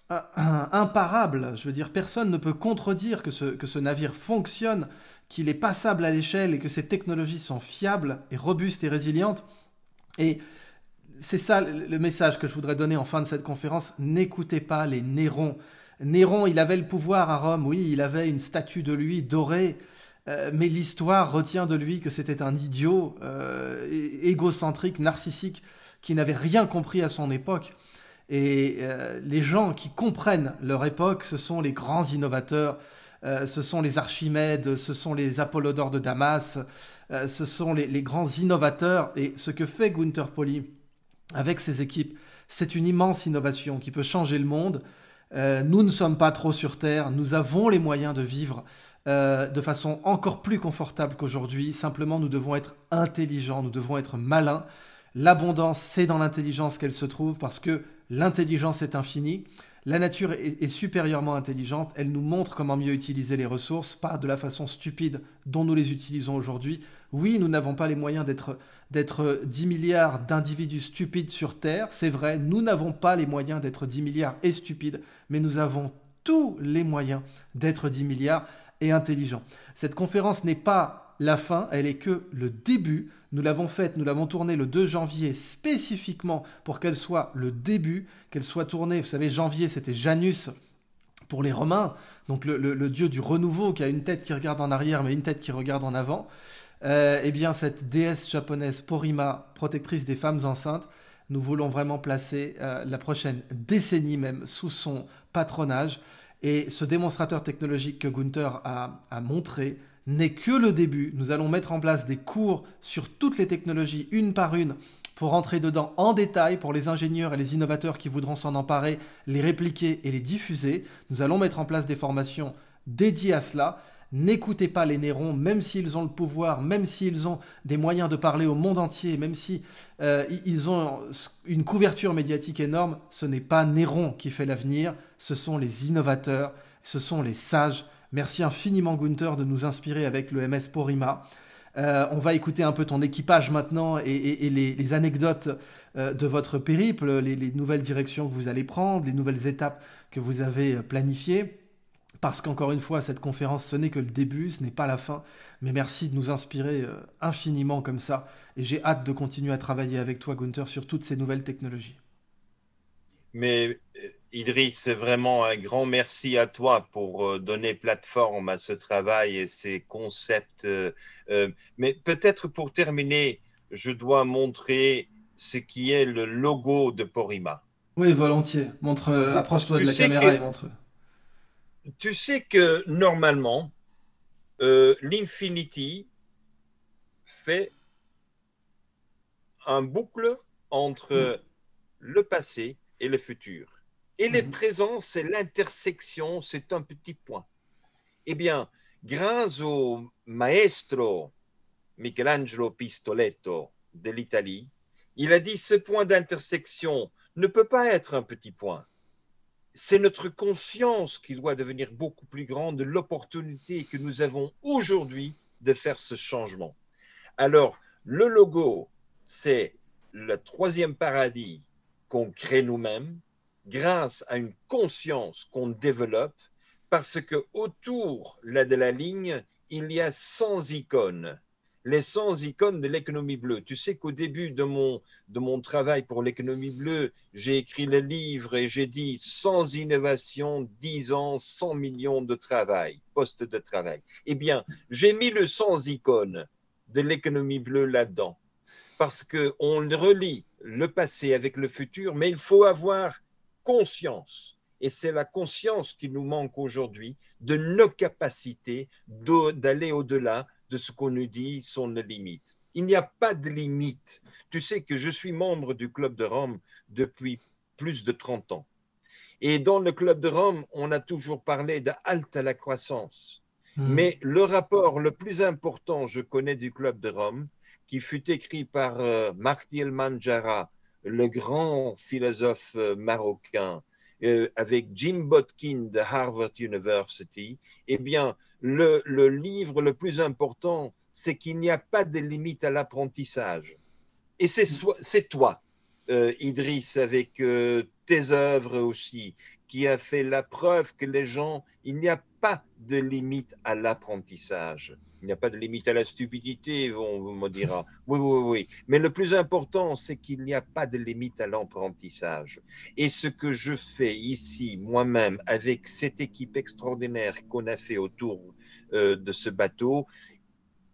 imparable. Je veux dire, personne ne peut contredire que ce navire fonctionne, qu'il est passable à l'échelle et que ces technologies sont fiables et robustes et résilientes. Et c'est ça le message que je voudrais donner en fin de cette conférence. N'écoutez pas les Nérons. Néron, il avait le pouvoir à Rome, oui, il avait une statue de lui dorée, mais l'histoire retient de lui que c'était un idiot égocentrique, narcissique, qui n'avait rien compris à son époque. Et les gens qui comprennent leur époque, ce sont les grands innovateurs, ce sont les Archimèdes, ce sont les Apollodores de Damas, ce sont les grands innovateurs. Et ce que fait Gunther Pauli avec ses équipes, c'est une immense innovation qui peut changer le monde. Nous ne sommes pas trop sur Terre, nous avons les moyens de vivre de façon encore plus confortable qu'aujourd'hui. Simplement, nous devons être intelligents, nous devons être malins. L'abondance, c'est dans l'intelligence qu'elle se trouve parce que l'intelligence est infinie. La nature est supérieurement intelligente. Elle nous montre comment mieux utiliser les ressources, pas de la façon stupide dont nous les utilisons aujourd'hui. Oui, nous n'avons pas les moyens d'être 10 milliards d'individus stupides sur Terre. C'est vrai, nous n'avons pas les moyens d'être 10 milliards et stupides, mais nous avons tous les moyens d'être 10 milliards et intelligents. Cette conférence n'est pas la fin, elle est que le début. Nous l'avons faite, nous l'avons tournée le 2 janvier spécifiquement pour qu'elle soit le début, qu'elle soit tournée. Vous savez, janvier, c'était Janus pour les Romains, donc le dieu du renouveau qui a une tête qui regarde en arrière mais une tête qui regarde en avant. Eh bien, cette déesse japonaise Porrima, protectrice des femmes enceintes, nous voulons vraiment placer la prochaine décennie même sous son patronage. Et ce démonstrateur technologique que Gunther a montré n'est que le début. Nous allons mettre en place des cours sur toutes les technologies, une par une, pour rentrer dedans en détail pour les ingénieurs et les innovateurs qui voudront s'en emparer, les répliquer et les diffuser. Nous allons mettre en place des formations dédiées à cela. N'écoutez pas les Nérons, même s'ils ont le pouvoir, même s'ils ont des moyens de parler au monde entier, même si ils ont une couverture médiatique énorme. Ce n'est pas Néron qui fait l'avenir, ce sont les innovateurs, ce sont les sages. Merci infiniment Gunther de nous inspirer avec le MS Porrima. On va écouter un peu ton équipage maintenant et les anecdotes de votre périple, les nouvelles directions que vous allez prendre, les nouvelles étapes que vous avez planifiées. Parce qu'encore une fois, cette conférence, ce n'est que le début, ce n'est pas la fin. Mais merci de nous inspirer infiniment comme ça. Et j'ai hâte de continuer à travailler avec toi, Gunther, sur toutes ces nouvelles technologies. Mais Idriss, vraiment un grand merci à toi pour donner plateforme à ce travail et ces concepts. Mais peut-être pour terminer, je dois montrer ce qui est le logo de Porrima. Oui, volontiers. Montre, approche-toi de Tu la sais caméra que, et montre. tu sais que normalement, l'Infinity fait un boucle Mm. entre le passé et le futur. Et le Mhm. présent, c'est l'intersection, c'est un petit point. Eh bien, grâce au maestro Michelangelo Pistoletto de l'Italie, il a dit ce point d'intersection ne peut pas être un petit point. C'est notre conscience qui doit devenir beaucoup plus grande de l'opportunité que nous avons aujourd'hui de faire ce changement. Alors, le logo, c'est le troisième paradis qu'on crée nous-mêmes grâce à une conscience qu'on développe parce que autour là, de la ligne, il y a 100 icônes. Les 100 icônes de l'économie bleue. Tu sais qu'au début de mon travail pour l'économie bleue, j'ai écrit le livre et j'ai dit 100 innovations, 10 ans, 100 millions de travail, postes de travail. Eh bien, j'ai mis le 100 icônes de l'économie bleue là-dedans. Parce qu'on relie le passé avec le futur, mais il faut avoir conscience. Et c'est la conscience qui nous manque aujourd'hui de nos capacités d'aller au-delà de ce qu'on nous dit sont nos limites. Il n'y a pas de limite. Tu sais que je suis membre du Club de Rome depuis plus de 30 ans. Et dans le Club de Rome, on a toujours parlé de halte à la croissance. Mm. Mais le rapport le plus important, je connais du Club de Rome, qui fut écrit par Mahdi El-Manjara, le grand philosophe marocain, avec Jim Botkin de Harvard University, eh bien, le livre le plus important, c'est qu'il n'y a pas de limite à l'apprentissage. Et c'est toi, Idriss, avec tes œuvres aussi, qui a fait la preuve que les gens, il n'y a pas de limite à l'apprentissage. Il n'y a pas de limite à la stupidité, on me dira. Oui, oui, oui. Mais le plus important, c'est qu'il n'y a pas de limite à l'apprentissage. Et ce que je fais ici, moi-même, avec cette équipe extraordinaire qu'on a fait autour de ce bateau,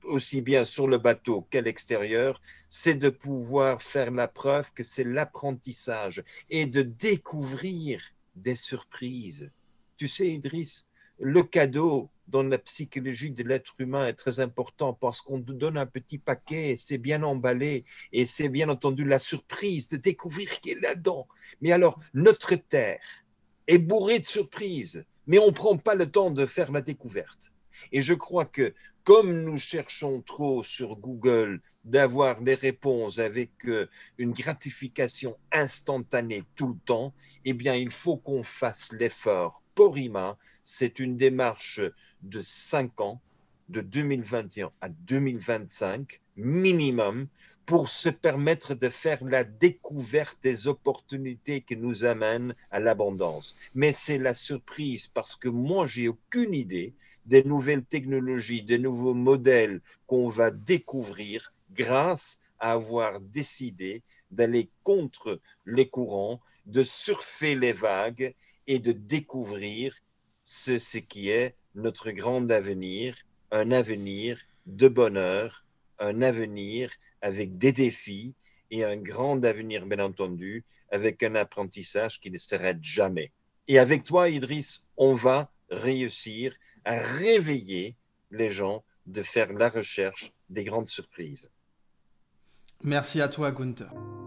aussi bien sur le bateau qu'à l'extérieur, c'est de pouvoir faire la preuve que c'est l'apprentissage et de découvrir des surprises. Tu sais, Idriss, le cadeau dans la psychologie de l'être humain est très important parce qu'on te donne un petit paquet, c'est bien emballé et c'est bien entendu la surprise de découvrir ce qui est là-dedans. Mais alors, notre Terre est bourrée de surprises, mais on ne prend pas le temps de faire la découverte. Et je crois que comme nous cherchons trop sur Google d'avoir les réponses avec une gratification instantanée tout le temps, eh bien, il faut qu'on fasse l'effort pour IMA. C'est une démarche de 5 ans, de 2021 à 2025 minimum, pour se permettre de faire la découverte des opportunités qui nous amènent à l'abondance. Mais c'est la surprise parce que moi, j'ai aucune idée des nouvelles technologies, des nouveaux modèles qu'on va découvrir grâce à avoir décidé d'aller contre les courants, de surfer les vagues et de découvrir ce qui est notre grand avenir, un avenir de bonheur, un avenir avec des défis et un grand avenir, bien entendu, avec un apprentissage qui ne s'arrête jamais. Et avec toi, Idriss, on va réussir à réveiller les gens de faire la recherche des grandes surprises. Merci à toi, Gunther.